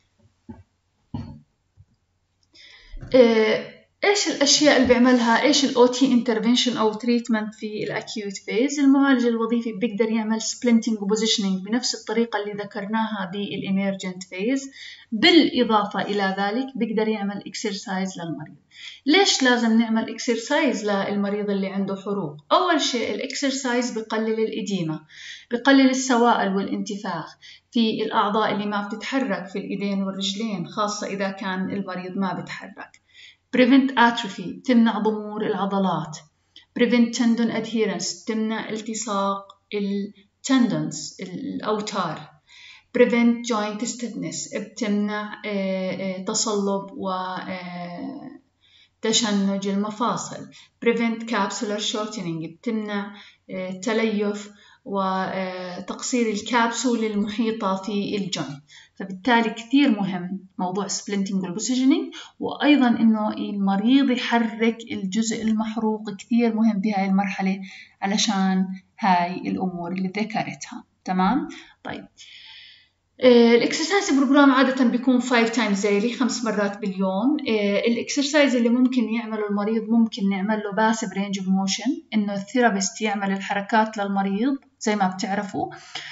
إيش الأشياء اللي بيعملها؟ إيش الOT intervention أو treatment في الأكيوت فيز؟ المعالج الوظيفي بيقدر يعمل splintering وpositioning بنفس الطريقة اللي ذكرناها بالemergent phase. بالإضافة إلى ذلك بيقدر يعمل exercise للمريض. ليش لازم نعمل exercise للمريض اللي عنده حروق؟ أول شيء الإكسرسايز بقلل الإديمة، بقلل السوائل والانتفاخ في الأعضاء اللي ما بتتحرك في الإيدين والرجلين، خاصة إذا كان المريض ما بتحرك. prevent atrophy، تمنع ضمور العضلات. prevent tendon adherence، تمنع التصاق التندونز الأوتار. prevent joint stiffness، بتمنع تصلب وتشنج المفاصل. prevent capsular shortening، بتمنع تليف وتقصير الكابسول المحيطة في الجوينت. فبالتالي كثير مهم موضوع سبلنتينج والبوزيشنينج، وأيضا إنه المريض يحرك الجزء المحروق كثير مهم بهاي المرحلة علشان هاي الأمور اللي ذكرتها. تمام؟ طيب الإكسرسايز بروجرام عادة بيكون 5 times daily، 5 مرات باليوم. الإكسرسايز اللي ممكن يعمله المريض ممكن نعمل له passive range of motion، إنه الثيرابيست يعمل الحركات للمريض زي ما بتعرفوا،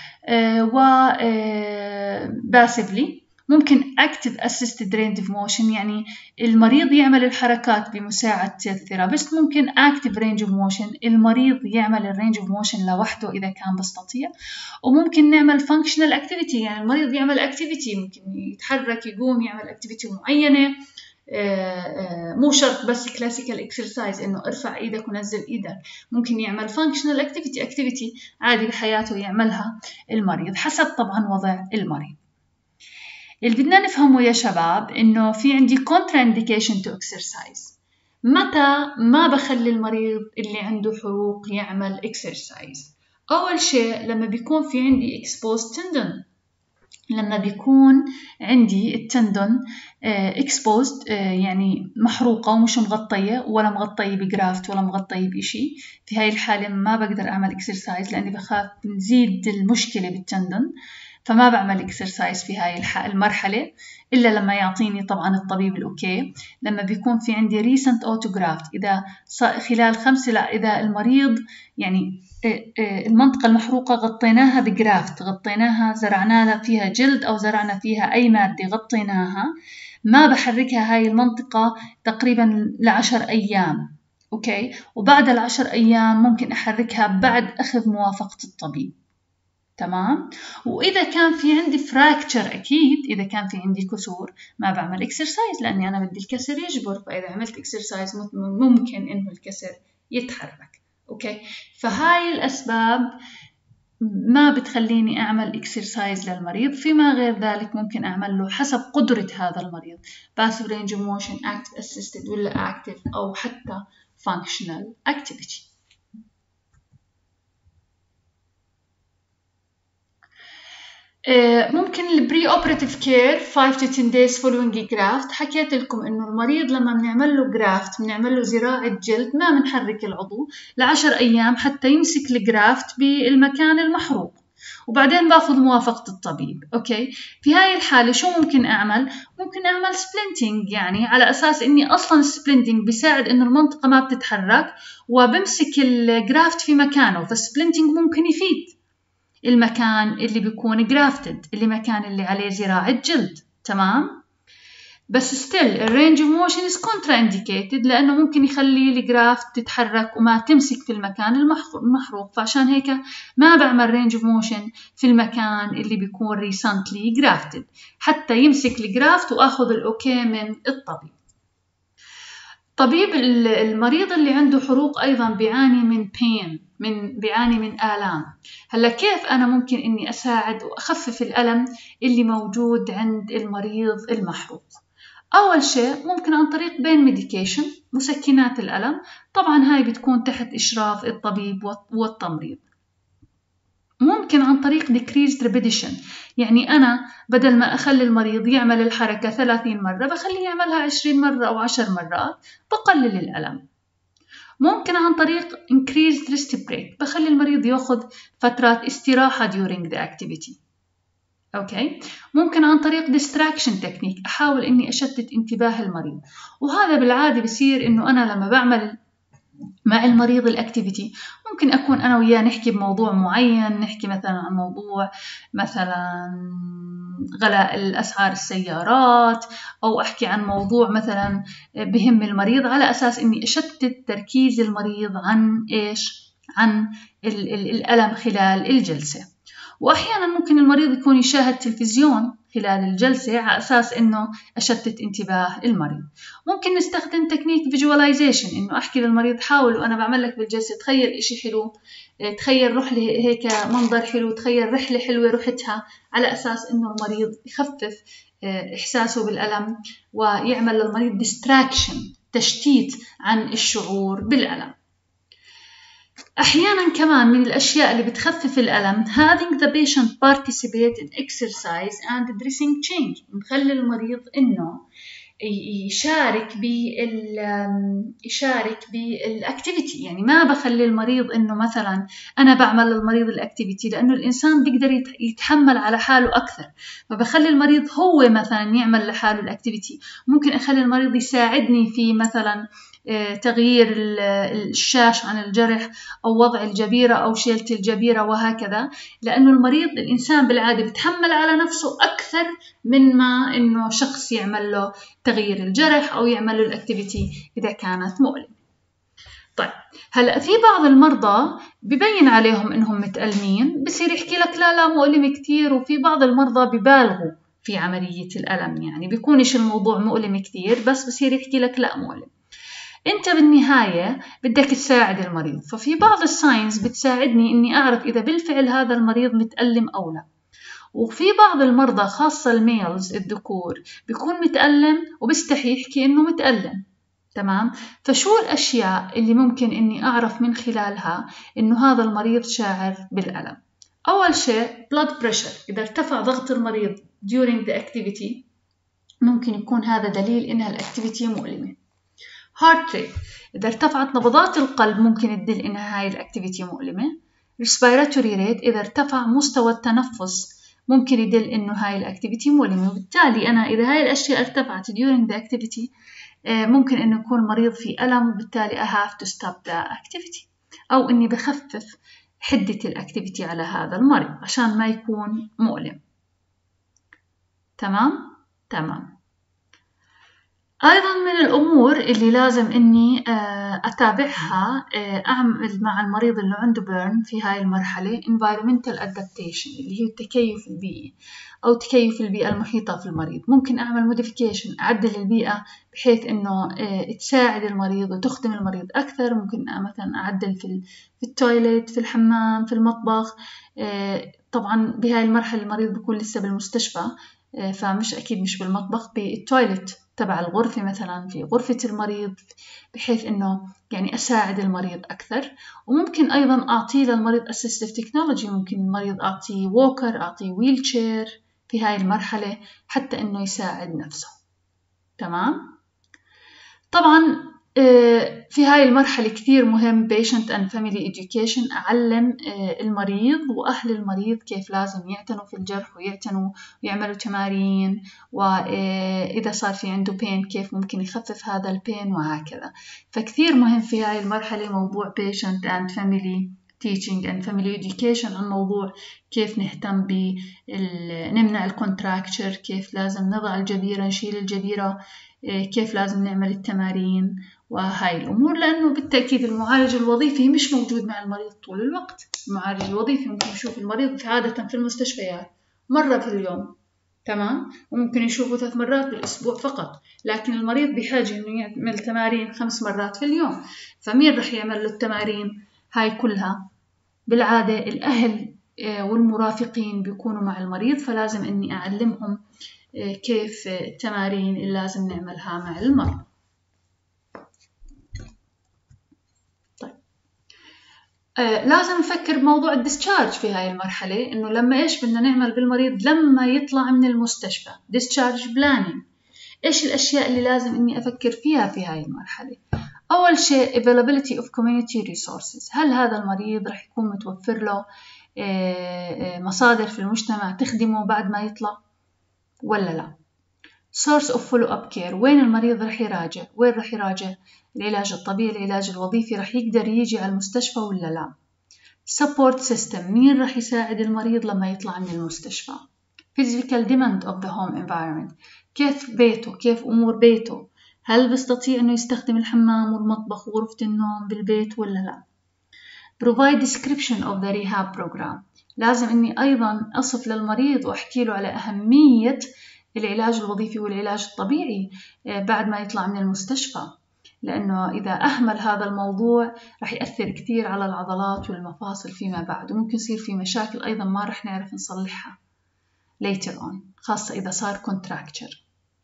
passively. ممكن active assisted range of motion، يعني المريض يعمل الحركات بمساعدة الثيرابيست. ممكن active range of motion، المريض يعمل الرينج of motion لوحده إذا كان بيستطيع. وممكن نعمل functional activity، يعني المريض يعمل activity، ممكن يتحرك، يقوم، يعمل activity معينة، مو شرط بس classical exercise إنه ارفع إيدك ونزل إيدك. ممكن يعمل functional activity عادي بحياته يعملها المريض حسب طبعا وضع المريض. اللي بدنا نفهمه يا شباب إنه في عندي contraindication to exercise. متى ما بخلي المريض اللي عنده حروق يعمل exercise؟ أول شيء لما بيكون في عندي exposed tendon، لما بيكون عندي التندون exposed يعني محروقة ومش مغطية، ولا مغطية بجرافت ولا مغطية بإشي، في هاي الحالة ما بقدر أعمل exercise لأني بخاف نزيد المشكلة بالتندون. فما بعمل اكسرسايز في هاي المرحلة إلا لما يعطيني طبعا الطبيب الأوكي. لما بيكون في عندي ريسنت أوتوغرافت، إذا خلال إذا المريض يعني المنطقة المحروقة غطيناها بجرافت، غطيناها زرعناها فيها جلد أو زرعنا فيها أي مادة غطيناها، ما بحركها هاي المنطقة تقريبا ل10 أيام. أوكي، وبعد ال10 أيام ممكن أحركها بعد أخذ موافقة الطبيب. تمام. وإذا كان في عندي فراكتشر، أكيد إذا كان في عندي كسور ما بعمل إكسرسايز، لأني أنا بدي الكسر يجبر، فإذا عملت إكسرسايز ممكن إنه الكسر يتحرك. أوكي، فهاي الأسباب ما بتخليني أعمل إكسرسايز للمريض. فيما غير ذلك ممكن أعمل له حسب قدرة هذا المريض، passive range of motion, active assisted ولا active أو حتى functional activity. ممكن البري اوبراتيف كير 5 to 10 days following graft. حكيت لكم انه المريض لما بنعمل له جرافت، بنعمل له زراعة جلد، ما بنحرك العضو ل10 ايام حتى يمسك الجرافت بالمكان المحروق، وبعدين باخذ موافقة الطبيب. اوكي، في هاي الحالة شو ممكن اعمل؟ ممكن اعمل سبلنتينج، يعني على اساس اني اصلا السبلنتينج بيساعد انه المنطقة ما بتتحرك وبمسك الجرافت في مكانه، فالسبلنتينج ممكن يفيد المكان اللي بيكون جرافتد، المكان اللي عليه زراعة جلد. تمام. بس still الرينج اوف موشن is contraindicated، لأنه ممكن يخلي الجرافت تتحرك وما تمسك في المكان المحروق، فعشان هيك ما بعمل رينج اوف موشن في المكان اللي بيكون recently grafted حتى يمسك الجرافت وآخذ الأوكي من الطبيب. طبيب المريض اللي عنده حروق أيضا بيعاني من pain، بيعاني من آلام. هلا كيف أنا ممكن إني أساعد وأخفف الألم اللي موجود عند المريض المحروق؟ أول شيء ممكن عن طريق pain medication، مسكنات الألم، طبعا هاي بتكون تحت إشراف الطبيب والتمريض. ممكن عن طريق decreased repetition، يعني أنا بدل ما أخلي المريض يعمل الحركة 30 مرة بخليه يعملها 20 مرة أو 10 مرات، بقلل الألم. ممكن عن طريق increased rest break، بخلي المريض يأخذ فترات استراحة during the activity. أوكي. ممكن عن طريق distraction technique، أحاول إني أشتت انتباه المريض، وهذا بالعادة بصير إنه أنا لما بعمل مع المريض الأكتيفيتي ممكن أكون أنا وياه نحكي بموضوع معين، نحكي مثلا عن موضوع مثلا غلاء الأسعار السيارات، أو أحكي عن موضوع مثلا بهم المريض، على أساس إني أشتت تركيز المريض عن إيش؟ عن الألم خلال الجلسة. وأحيانا ممكن المريض يكون يشاهد تلفزيون خلال الجلسة على أساس إنه أشتت انتباه المريض. ممكن نستخدم تكنيك visualization، إنه أحكي للمريض حاول وأنا بعمل لك بالجلسة تخيل إشي حلو، تخيل روح لي هيك منظر حلو، تخيل رحلة حلوة رحتها، على أساس إنه المريض يخفف إحساسه بالألم ويعمل للمريض distraction، تشتيت عن الشعور بالألم. أحياناً كمان من الأشياء اللي بتخفف الألم having the patient participate in exercise and dressing change، نخلي المريض إنه يشارك بالأكتيفيتي. يعني ما بخلي المريض إنه مثلا أنا بعمل للمريض الأكتيفيتي، لأنه الإنسان بيقدر يتحمل على حاله أكثر، فبخلي المريض هو مثلا يعمل لحاله الأكتيفيتي. ممكن أخلي المريض يساعدني في مثلا تغيير الشاش عن الجرح أو وضع الجبيرة أو شيلة الجبيرة وهكذا، لأنه المريض الإنسان بالعادة بيتحمل على نفسه أكثر من ما إنه شخص يعمل له تغيير الجرح أو يعمل له الأكتيفيتي إذا كانت مؤلمة. طيب هلأ في بعض المرضى ببين عليهم إنهم متألمين، بصير يحكي لك لا مؤلم كتير، وفي بعض المرضى ببالغوا في عملية الألم، يعني بيكونش الموضوع مؤلم كتير بس بصير يحكي لك لا مؤلم. أنت بالنهاية بدك تساعد المريض، ففي بعض الساينس بتساعدني إني أعرف إذا بالفعل هذا المريض متألم أو لا. وفي بعض المرضى خاصة الميلز الذكور بيكون متألم وبيستحي يحكي إنه متألم. تمام. فشو الأشياء اللي ممكن إني أعرف من خلالها إنه هذا المريض شاعر بالألم؟ أول شيء blood pressure، إذا ارتفع ضغط المريض during the activity ممكن يكون هذا دليل إنها الأكتيفيتي مؤلمة. heart rate، إذا ارتفعت نبضات القلب ممكن تدل إنها هاي الأكتيفيتي مؤلمة. respiratory rate، إذا ارتفع مستوى التنفس ممكن يدل إنه هاي الأكتيفيتي مؤلمة، وبالتالي أنا إذا هاي الأشياء ارتفعت during the activity ممكن إنه يكون المريض في ألم، وبالتالي I have to stop the activity، أو إني بخفف حدة الأكتيفيتي على هذا المريض عشان ما يكون مؤلم. تمام؟ تمام. أيضا من الأمور اللي لازم إني أتابعها أعمل مع المريض اللي عنده بيرن في هاي المرحلة environmental adaptation اللي هي التكيف البيئي أو تكيف البيئة المحيطة في المريض. ممكن أعمل modification، أعدل البيئة بحيث إنه تساعد المريض وتخدم المريض أكثر. ممكن مثلا أعدل في التويليت، في الحمام، في المطبخ. طبعا بهاي المرحلة المريض بيكون لسه بالمستشفى، فمش أكيد مش بالمطبخ، بالتويليت تبع الغرفة مثلا، في غرفة المريض، بحيث إنه يعني أساعد المريض أكثر. وممكن أيضا أعطيه للمريض assistive technology، ممكن المريض أعطيه ووكر، أعطيه ويل تشير في هاي المرحلة حتى إنه يساعد نفسه. تمام؟ طبعا في هاي المرحلة كثير مهم patient and family education، أعلم المريض وأهل المريض كيف لازم يعتنوا في الجرح ويعتنوا ويعملوا تمارين، وإذا صار في عنده pain كيف ممكن يخفف هذا البين وهكذا. فكثير مهم في هاي المرحلة موضوع patient and family teaching and family education، عن موضوع كيف نهتم نمنع الكونتراكتشر، كيف لازم نضع الجبيرة، نشيل الجبيرة، كيف لازم نعمل التمارين وهاي الأمور. لأنه بالتأكيد المعالج الوظيفي مش موجود مع المريض طول الوقت. المعالج الوظيفي ممكن يشوف المريض عادة في المستشفيات مرة في اليوم، تمام، وممكن يشوفه 3 مرات بالأسبوع فقط. لكن المريض بحاجة إنه يعمل تمارين 5 مرات في اليوم، فمين رح يعمل له التمارين هاي كلها؟ بالعادة الأهل والمرافقين بيكونوا مع المريض، فلازم إني أعلمهم كيف التمارين اللي لازم نعملها مع المرضى. طيب، لازم نفكر بموضوع الديسشارج في هاي المرحلة، إنه لما إيش بدنا نعمل بالمريض لما يطلع من المستشفى، discharge planning. إيش الأشياء اللي لازم إني أفكر فيها في هاي المرحلة؟ أول شيء availability of community resources، هل هذا المريض رح يكون متوفر له مصادر في المجتمع تخدمه بعد ما يطلع ولا لا؟ source of follow-up care، وين المريض رح يراجع؟ وين رح يراجع؟ العلاج الطبيعي، العلاج الوظيفي، رح يقدر يجي على المستشفى ولا لا؟ support system، مين رح يساعد المريض لما يطلع من المستشفى؟ physical demand of the home environment، كيف بيته، كيف أمور بيته، هل بيستطيع إنه يستخدم الحمام والمطبخ وغرفة النوم بالبيت ولا لا؟ provide description of the rehab program، لازم إني أيضا أصف للمريض وأحكي له على أهمية العلاج الوظيفي والعلاج الطبيعي بعد ما يطلع من المستشفى، لأنه إذا أهمل هذا الموضوع رح يأثر كثير على العضلات والمفاصل فيما بعد، وممكن يصير في مشاكل أيضا ما رح نعرف نصلحها later on، خاصة إذا صار contracture.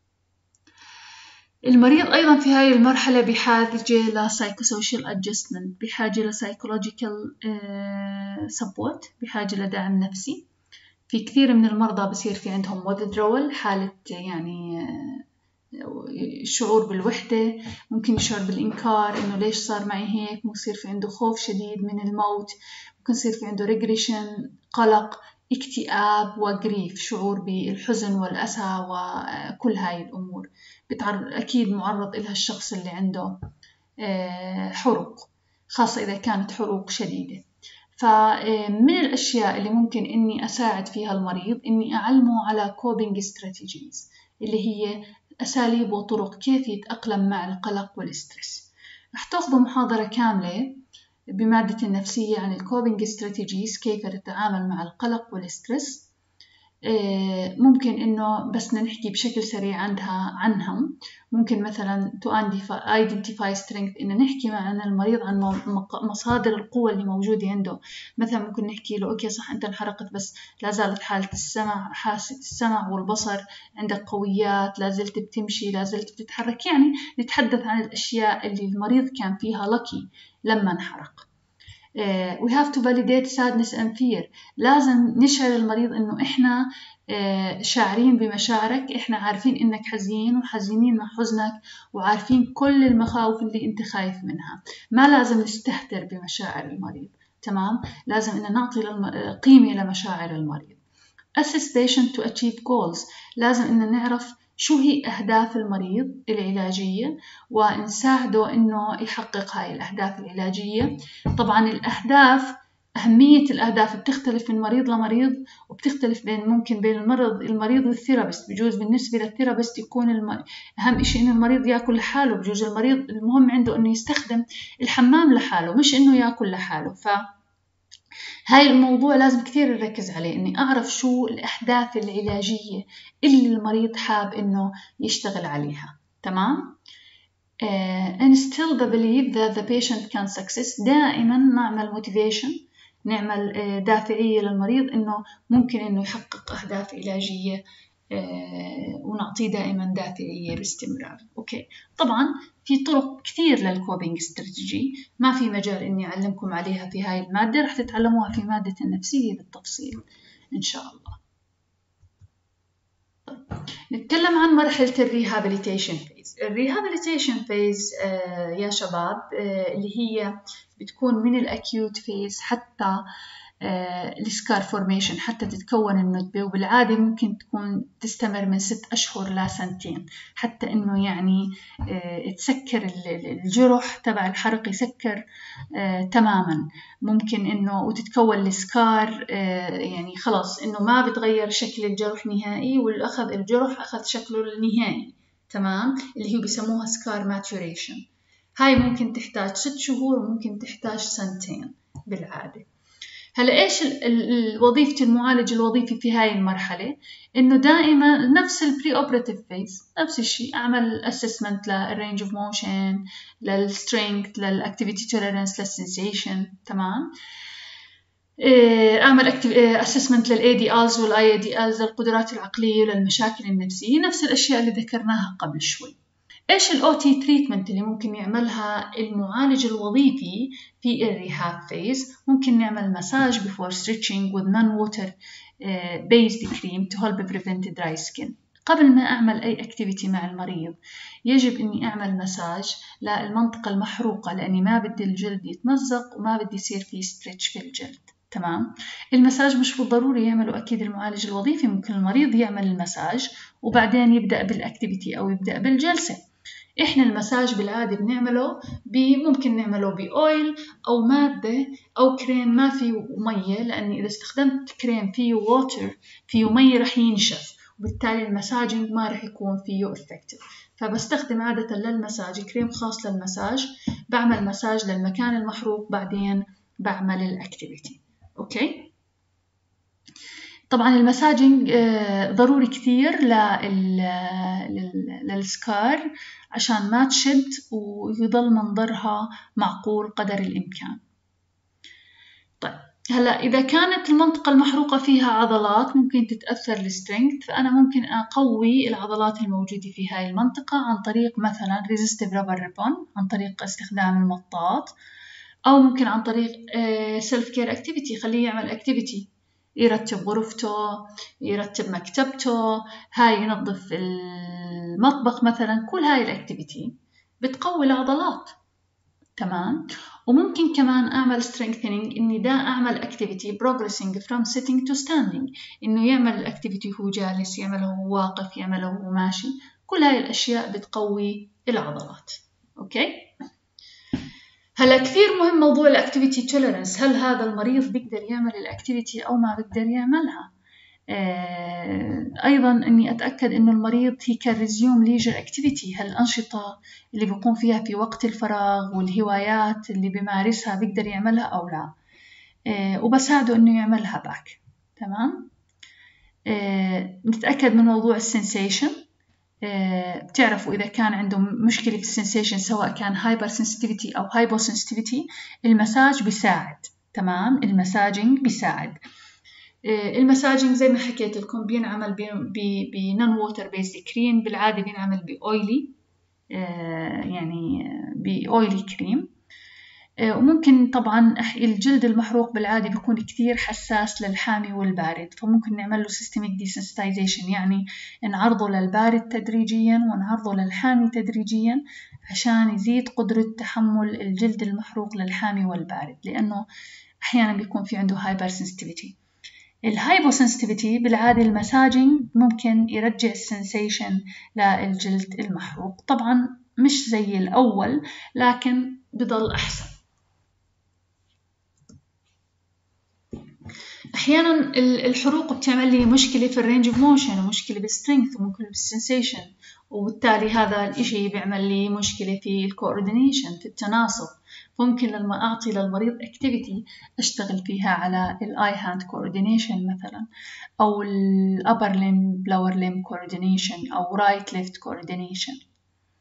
المريض أيضا في هاي المرحلة بحاجة ل psychosocial adjustment، بحاجة ل psychological support، بحاجة لدعم نفسي. في كثير من المرضى بصير في عندهم withdrawal، حالة يعني الشعور بالوحدة، ممكن يشعر بالإنكار إنه ليش صار معي هيك، ممكن يصير في عنده خوف شديد من الموت، ممكن يصير في عنده regression، قلق، اكتئاب وجريف، شعور بالحزن والأسى وكل هاي الأمور أكيد معرض إلها الشخص اللي عنده حروق، خاصة إذا كانت حروق شديدة. فمن الأشياء اللي ممكن إني أساعد فيها المريض إني أعلمه على coping strategies، اللي هي أساليب وطرق كيف يتأقلم مع القلق والسترس. رح تأخذوا محاضرة كاملة بمادة النفسية عن الكوبينج استراتيجيز، كيف نتعامل مع القلق والسترس. ممكن إنه بس نحكي بشكل سريع عنهم. ممكن مثلا to identify strength، إنه نحكي مع المريض عن مصادر القوة اللي موجودة عنده. مثلا ممكن نحكي له أوكي صح أنت انحرقت بس لا زالت حاسة السمع والبصر عندك قويات، لا زلت بتمشي، لا زلت بتتحرك. يعني نتحدث عن الأشياء اللي المريض كان فيها lucky لما انحرق. We have to validate sadness and fear، لازم نشعر المريض إنه إحنا شاعرين بمشاعرك، إحنا عارفين إنك حزين وحزينين مع حزنك، وعارفين كل المخاوف اللي أنت خايف منها. ما لازم نستهتر بمشاعر المريض، تمام؟ لازم إن نعطي قيمة لمشاعر المريض. assist patient to achieve goals. لازم إن نعرف شو هي أهداف المريض العلاجية ونساعده إنه يحقق هاي الأهداف العلاجية. طبعا الأهداف، أهمية الأهداف بتختلف من مريض لمريض، وبتختلف ممكن بين المريض والثيرابيست. بجوز بالنسبة للثيرابيست يكون أهم شيء إنه المريض يأكل لحاله، بجوز المريض المهم عنده إنه يستخدم الحمام لحاله مش إنه يأكل لحاله. هاي الموضوع لازم كثير نركز عليه، إني أعرف شو الأهداف العلاجية اللي المريض حاب إنه يشتغل عليها. تمام؟ and still the belief that the patient can success. دائما نعمل motivation، نعمل دافعية للمريض إنه ممكن إنه يحقق أهداف علاجية، ونعطيه دائما دافعية باستمرار. أوكي، طبعا في طرق كثير للكوبينج استراتيجي، ما في مجال إني أعلمكم عليها في هاي المادة، رح تتعلموها في مادة النفسية بالتفصيل إن شاء الله. طيب، نتكلم عن مرحلة الريهابيليتيشن فيز. الريهابيليتيشن فيز يا شباب اللي هي بتكون من الأكيوت فيز حتى السكار فورميشن، حتى تتكون الندبة، وبالعادة ممكن تكون تستمر من 6 أشهر ل2 حتى إنه يعني تسكر الجرح تبع الحرق، يسكر تماما. ممكن إنه وتتكون السكار، يعني خلاص إنه ما بتغير شكل الجرح نهائي، والأخذ الجرح أخذ شكله النهائي. تمام، اللي هي بيسموها سكار ماتوريشن. هاي ممكن تحتاج 6 شهور وممكن تحتاج 2 بالعادة. هلا إيش وظيفة المعالج الوظيفي في هاي المرحلة؟ إنه دائما نفس البري أوبراتيف فيز، نفس الشيء، أعمل assessment للرينج اوف موشن، للسترينث، للأكتيفيتي توليرنس، للسنسيشن. تمام، أعمل assessment للADLs والIADLs، للقدرات العقلية وللمشاكل النفسية، نفس الأشياء اللي ذكرناها قبل شوي. إيش الOT treatment اللي ممكن يعملها المعالج الوظيفي في الريهاب فيز؟ ممكن نعمل مساج before stretching with non-water based cream to help prevent dry skin. قبل ما أعمل أي activity مع المريض يجب إني أعمل مساج للمنطقة المحروقة، لأني ما بدي الجلد يتمزق وما بدي يصير فيه stretch في الجلد. تمام، المساج مش بالضروري يعمله أكيد المعالج الوظيفي، ممكن المريض يعمل المساج وبعدين يبدأ بالأكتيفيتي أو يبدأ بالجلسة. إحنا المساج بالعادة بنعمله ممكن نعمله بأويل أو مادة أو كريم ما فيه مية، لأني إذا استخدمت كريم فيه ووتر فيه مية رح ينشف، وبالتالي المساجنج ما رح يكون فيه effective. فبستخدم عادة للمساج كريم خاص للمساج، بعمل مساج للمكان المحروق، بعدين بعمل الأكتيفيتي. أوكي، طبعا المساجنج ضروري كثير للسكار عشان ما تشد ويظل منظرها معقول قدر الإمكان. طيب، هلا إذا كانت المنطقة المحروقة فيها عضلات ممكن تتأثر السترينث، فأنا ممكن أقوي العضلات الموجودة في هاي المنطقة عن طريق مثلا resistive rubber ribbon، عن طريق استخدام المطاط، أو ممكن عن طريق self care activity، خليه يعمل activity، يرتب غرفته، يرتب مكتبته، هاي ينظف المطبخ مثلا. كل هاي الأكتيفيتي بتقوي العضلات. تمام، وممكن كمان أعمل strengthening، إني دا أعمل activity progressing from sitting to standing، إنه يعمل الأكتيفيتي وهو جالس، يعمله وهو واقف، يعمله وهو ماشي. كل هاي الأشياء بتقوي العضلات. أوكي، هلا كثير مهم موضوع الأكتيفيتي توليرنس. هل هذا المريض بيقدر يعمل الأكتيفيتي أو ما بيقدر يعملها؟ أيضا إني أتأكد إنه المريض he can resume leisure activity، هالأنشطة اللي بيقوم فيها في وقت الفراغ والهوايات اللي بيمارسها بيقدر يعملها أو لا، وبساعده إنه يعملها باك. تمام، نتأكد من موضوع السنسيشن. بتعرفوا إذا كان عنده مشكلة في السنسيشن سواء كان هايبر سنسيتيفيتي أو هايبو سنسيتيفيتي، المساج بيساعد. تمام، المساجنج بيساعد. المساجنج زي ما حكيت لكم بينعمل بنون ووتر بيست كريم، بالعادة بينعمل بأويلي، يعني بأويلي كريم. وممكن طبعا الجلد المحروق بالعادة بيكون كتير حساس للحامي والبارد، فممكن نعمل له systemic desensitization، يعني نعرضه للبارد تدريجيا ونعرضه للحامي تدريجيا عشان يزيد قدرة تحمل الجلد المحروق للحامي والبارد، لأنه أحيانا بيكون في عنده hypersensitivity. الهايبوسنسيتيفيتي بالعادة المساجنج ممكن يرجع السنسيشن للجلد المحروق، طبعا مش زي الأول لكن بضل أحسن. أحيانا الحروق بتعمل لي مشكلة في الرينج اوف موشن ومشكلة بالسترينث وممكن بالسنسيشن، وبالتالي هذا الإشي بيعمل لي مشكلة في الكوردينيشن، في التناسق. ممكن لما أعطي للمريض activity أشتغل فيها على الآي هاند coordination مثلا، أو الupper limb lower limb coordination، أو right left coordination.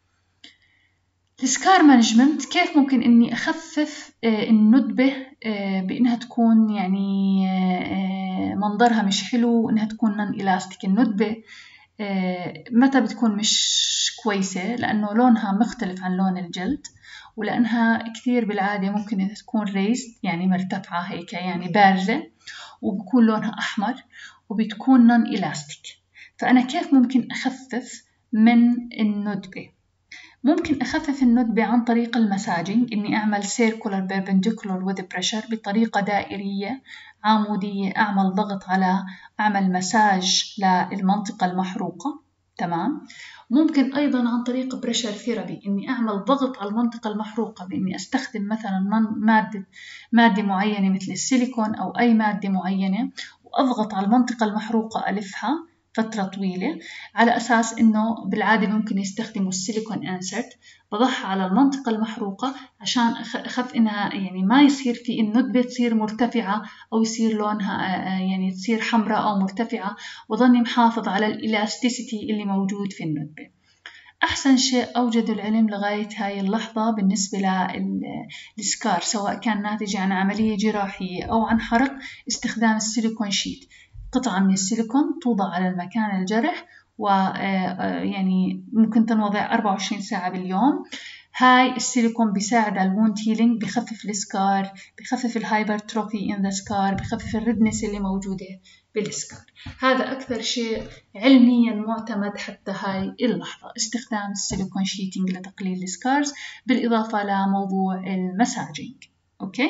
السكار مانجمنت، كيف ممكن إني أخفف الندبة بإنها تكون يعني منظرها مش حلو وإنها تكون نون إلاستيك. الندبة متى بتكون مش كويسة؟ لأنه لونها مختلف عن لون الجلد، ولأنها كثير بالعادة ممكن إنها تكون ريزد يعني مرتفعة هيك يعني بارزة، وبكون لونها أحمر وبتكون نون إلاستيك. فأنا كيف ممكن أخفف من الندبة؟ ممكن أخفف الندبة عن طريق المساجنج، إني أعمل circular perpendicular with pressure بطريقة دائرية عمودية، أعمل ضغط أعمل مساج للمنطقة المحروقة، تمام. ممكن أيضا عن طريق بريشر ثيرابي، إني أعمل ضغط على المنطقة المحروقة بإني أستخدم مثلا مادة معينة مثل السيليكون أو أي مادة معينة، وأضغط على المنطقة المحروقة ألفها فترة طويلة، على أساس إنه بالعادة ممكن يستخدموا السيليكون انسرت، بضعها على المنطقة المحروقة عشان أخف إنها يعني ما يصير في الندبة تصير مرتفعة أو يصير لونها يعني تصير حمراء أو مرتفعة، وظني محافظ على الإلاستيسيتي اللي موجود في الندبة. أحسن شيء أوجدوا العلم لغاية هاي اللحظة بالنسبة للسكار، سواء كان ناتج عن عملية جراحية أو عن حرق، استخدام السيليكون شيت، قطعة من السيليكون توضع على المكان الجرح، ويعني ممكن تنوضع 24 ساعة باليوم. هاي السيليكون بيساعد على الووند هيلينج، بخفف السكار، بخفف الهايبرتروفي in the scar، بخفف الردنس اللي موجودة بالسكار. هذا أكثر شيء علميا معتمد حتى هاي اللحظة، استخدام السيليكون شيتينج لتقليل السكارز، بالإضافة لموضوع المساجينج. أوكي.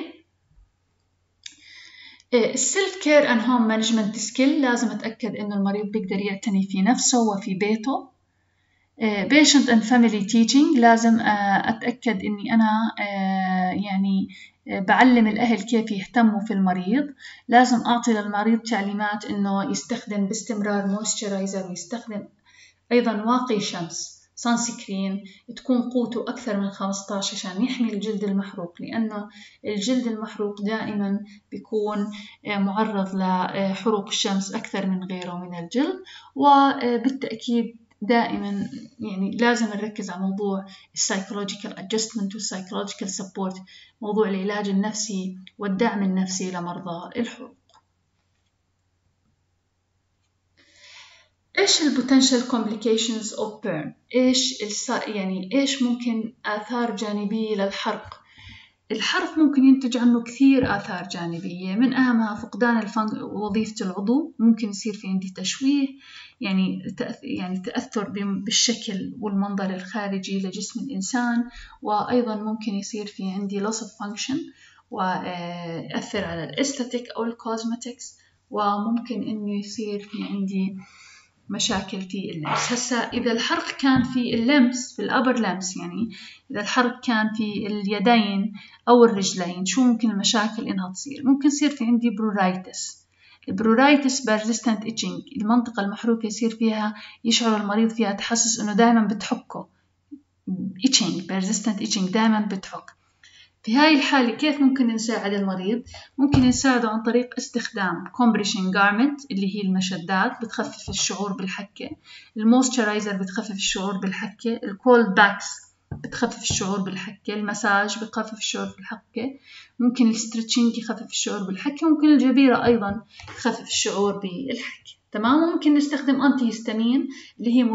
السيلف كير أند هوم مانجمنت سكيل، لازم أتأكد إنه المريض بيقدر يعتني في نفسه وفي بيته. patient and family teaching، لازم أتأكد إني أنا يعني بعلم الأهل كيف يهتموا في المريض. لازم أعطي للمريض تعليمات إنه يستخدم باستمرار مويسترايزر، ويستخدم أيضا واقي شمس سانسكرين تكون قوته أكثر من 15 عشان يحمي الجلد المحروق، لأنه الجلد المحروق دائما بيكون معرض لحروق الشمس أكثر من غيره من الجلد. وبالتأكيد دائما يعني لازم نركز على موضوع psychological adjustment و psychological support، موضوع العلاج النفسي والدعم النفسي لمرضى الحروق. إيش potential complications of burn؟ إيش ممكن آثار جانبية للحرق؟ الحرق ممكن ينتج عنه كثير آثار جانبية، من أهمها فقدان وظيفة العضو، ممكن يصير في عندي تشويه، يعني تأثر بالشكل والمنظر الخارجي لجسم الإنسان، وأيضا ممكن يصير في عندي loss of function ويأثر على الأستاتيك أو الكوزمتكس، وممكن إنه يصير في عندي مشاكل في اللمس. هسا إذا الحرق كان في اللمس في الأبر لمس، يعني إذا الحرق كان في اليدين أو الرجلين، شو ممكن المشاكل إنها تصير؟ ممكن يصير في عندي برورايتس. البرورايتس persistent itching، المنطقة المحروقة يصير فيها يشعر المريض فيها تحسس إنه دائما بتحكه، itching persistent itching دائما بتحك. في هاي الحالة كيف ممكن نساعد المريض؟ ممكن نساعده عن طريق استخدام compression garment اللي هي المشدات، بتخفف الشعور بالحكة، المويسترايزر بتخفف الشعور بالحكة، الكولد باكس بتخفف الشعور بالحكة، المساج بتخفف الشعور بالحكة، ممكن الستريتشنج يخفف الشعور بالحكة، ممكن الجبيرة أيضا يخفف الشعور بالحكة، تمام. ممكن نستخدم أنتي هيستامين اللي هي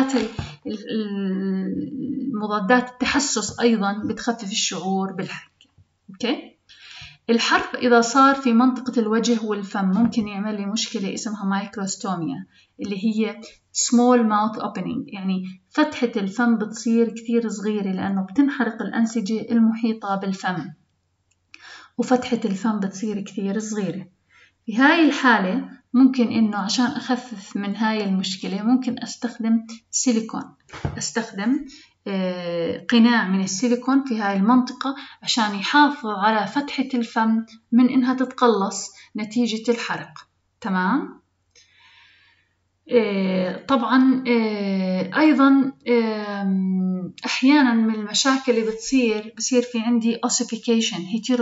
مضادات التحسس، أيضا بتخفف الشعور بالحكة. أوكي. الحرق إذا صار في منطقة الوجه والفم ممكن يعمل لي مشكلة اسمها مايكروستوميا، اللي هي small mouth opening، يعني فتحة الفم بتصير كثير صغيرة لأنه بتنحرق الأنسجة المحيطة بالفم، وفتحة الفم بتصير كثير صغيرة. في هاي الحالة ممكن إنه عشان أخفف من هاي المشكلة ممكن أستخدم سيليكون، أستخدم قناع من السيليكون في هاي المنطقة عشان يحافظ على فتحة الفم من إنها تتقلص نتيجة الحرق. تمام؟ طبعا أيضا أحيانا من المشاكل اللي بصير في عندي ossification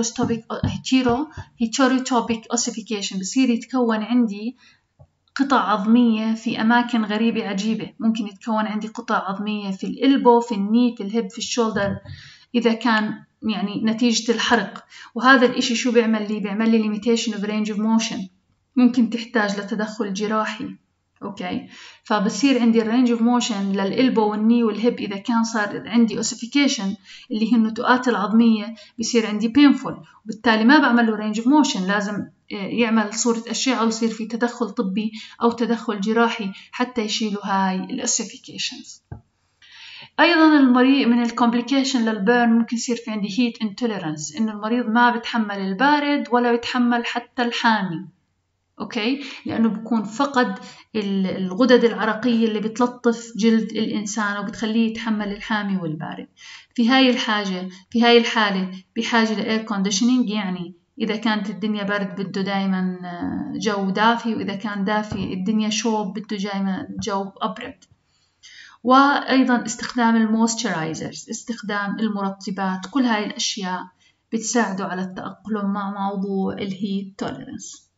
heterotopic ossification، بصير يتكون عندي قطع عظمية في أماكن غريبة عجيبة. ممكن يتكون عندي قطع عظمية في الإلبو، في الني، في الهب، في الشولدر، إذا كان يعني نتيجة الحرق. وهذا الإشي شو بيعمل لي؟ بيعمل لي limitation of range of motion، ممكن تحتاج لتدخل جراحي. أوكي، فبصير عندي الرينج اوف موشن للإلبو والني والهب إذا كان صار عندي اوسيفيكيشن اللي هي النتوءات العظمية، بصير عندي بينفول، وبالتالي ما بعمل له رينج اوف موشن، لازم يعمل صورة أشعة أو يصير في تدخل طبي أو تدخل جراحي حتى يشيلوا هاي الاوسيفيكيشنز. أيضا المريض من الكومبليكيشن للبيرن ممكن يصير في عندي هيت انتوليرانس، إنه المريض ما بتحمل البارد ولا بتحمل حتى الحامي. أوكي، لأنه بكون فقد الغدد العرقية اللي بتلطف جلد الإنسان وبتخليه يتحمل الحامي والبارد. في هاي الحالة بحاجة لإير كونديشنينج، يعني إذا كانت الدنيا برد بده دايما جو دافي، وإذا كان دافي الدنيا شوب بده دايما جو أبرد. وأيضا استخدام المويسترايزرز، استخدام المرطبات، كل هاي الأشياء بتساعدوا على التأقلم مع موضوع الهيت توليرنس.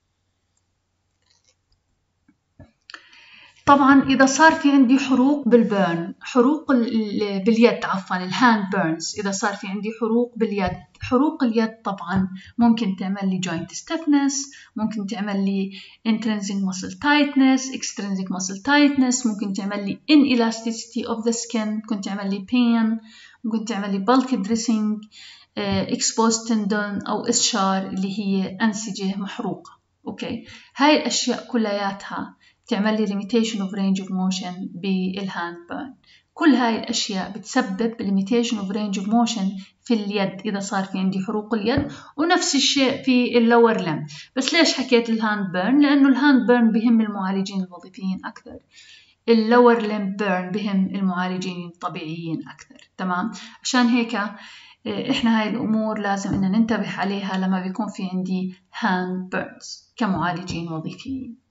طبعا إذا صار في عندي حروق بالبيرن، باليد عفوا، الهاند بيرنز، إذا صار في عندي حروق باليد، حروق اليد طبعا ممكن تعمل لي joint stiffness، ممكن تعمل لي intrinsic muscle tightness، extrinsic muscle tightness، ممكن تعمل لي inelasticity of the skin، ممكن تعمل لي pain، ممكن تعمل لي bulky dressing، exposed tendon أو إسشار اللي هي أنسجة محروقة. أوكي، هاي الأشياء كلياتها تعمل لي limitation of range of motion بالهاند بيرن. كل هاي الأشياء بتسبب limitation of range of motion في اليد إذا صار في عندي حروق اليد، ونفس الشيء في اللور لم. بس ليش حكيت الهاند بيرن؟ لأنه الهاند بيرن بهم المعالجين الوظيفيين أكثر، اللور لم بيرن بهم المعالجين الطبيعيين أكثر. تمام؟ عشان هيك إحنا هاي الأمور لازم إن ننتبه عليها لما بيكون في عندي هاند بيرنز كمعالجين وظيفيين.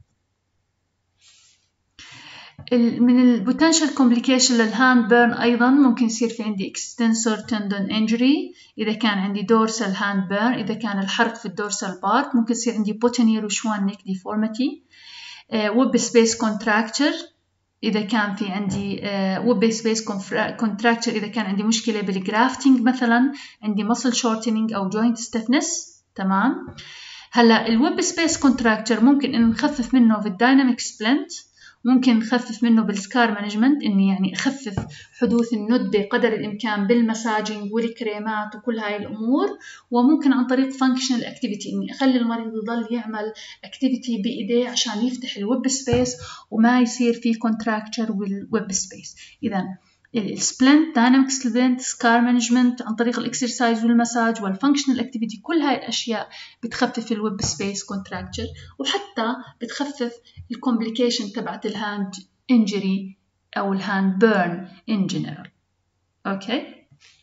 من البوتنشال كومبليكيشن للهاند بيرن أيضا ممكن يصير في عندي extensor tendon injury إذا كان عندي dorsal hand burn، إذا كان الحرق في الدورسال بارت ممكن يصير عندي boutonniere وشوان neck deformity، web space contracture إذا كان في عندي web space contracture إذا كان عندي مشكلة بالجرافتينج، مثلا عندي muscle shortening أو joint stiffness. تمام؟ هلا الويب سبيس كونتراكتشر ممكن إن نخفف منه في الدايناميك سبلنت، ممكن نخفف منه بالسكار مانجمنت، إني يعني أخفف حدوث الندبة قدر الإمكان بالمساجنج والكريمات وكل هاي الأمور. وممكن عن طريق functional activity إني أخلي المريض يضل يعمل activity بإيديه عشان يفتح الويب سبيس وما يصير فيه كونتراكتشر والويب سبيس. إذا السبلنت، دايناميك سبلنت، سكار مانجمنت عن طريق الاكسرسايز والمساج والفانكشنال اكتيفيتي، كل هاي الاشياء بتخفف الويب سبيس كونتراكتشر، وحتى بتخفف الكومبليكيشن تبعت الهاند انجري او الهاند بيرن ان جنرال. اوكي،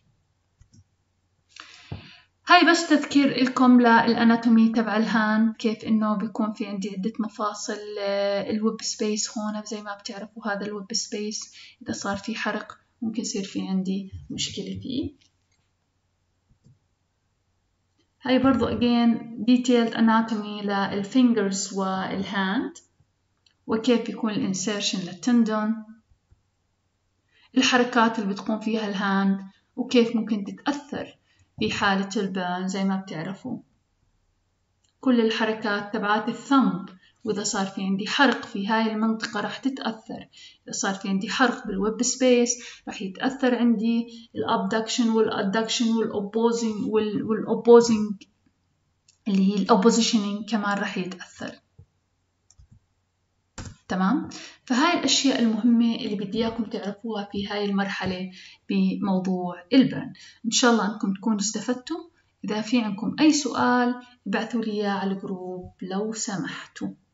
هاي بس تذكير لكم للاناتومي تبع الهاند، كيف انه بيكون في عندي عدة مفاصل. الويب سبيس هون زي ما بتعرفوا هذا الويب سبيس اذا صار في حرق ممكن يصير في عندي مشكلة فيه. هاي برضو again detailed anatomy للفينجرز والهاند، وكيف يكون الانسيرشن للتندون، الحركات اللي بتقوم فيها الهاند، وكيف ممكن تتأثر في حالة البيرن. زي ما بتعرفوا كل الحركات تبعات الثمب، وإذا صار في عندي حرق في هاي المنطقة راح تتأثر. إذا صار في عندي حرق بالويب سبيس راح يتأثر عندي الابدكشن والادكشن والأوبوزنج اللي هي الأوبوزيشنينج كمان راح يتأثر. تمام؟ فهاي الأشياء المهمة اللي بدي إياكم تعرفوها في هاي المرحلة بموضوع البيرن. إن شاء الله أنكم تكونوا استفدتوا. إذا في عندكم أي سؤال ابعثوا لي إياه على الجروب لو سمحتوا.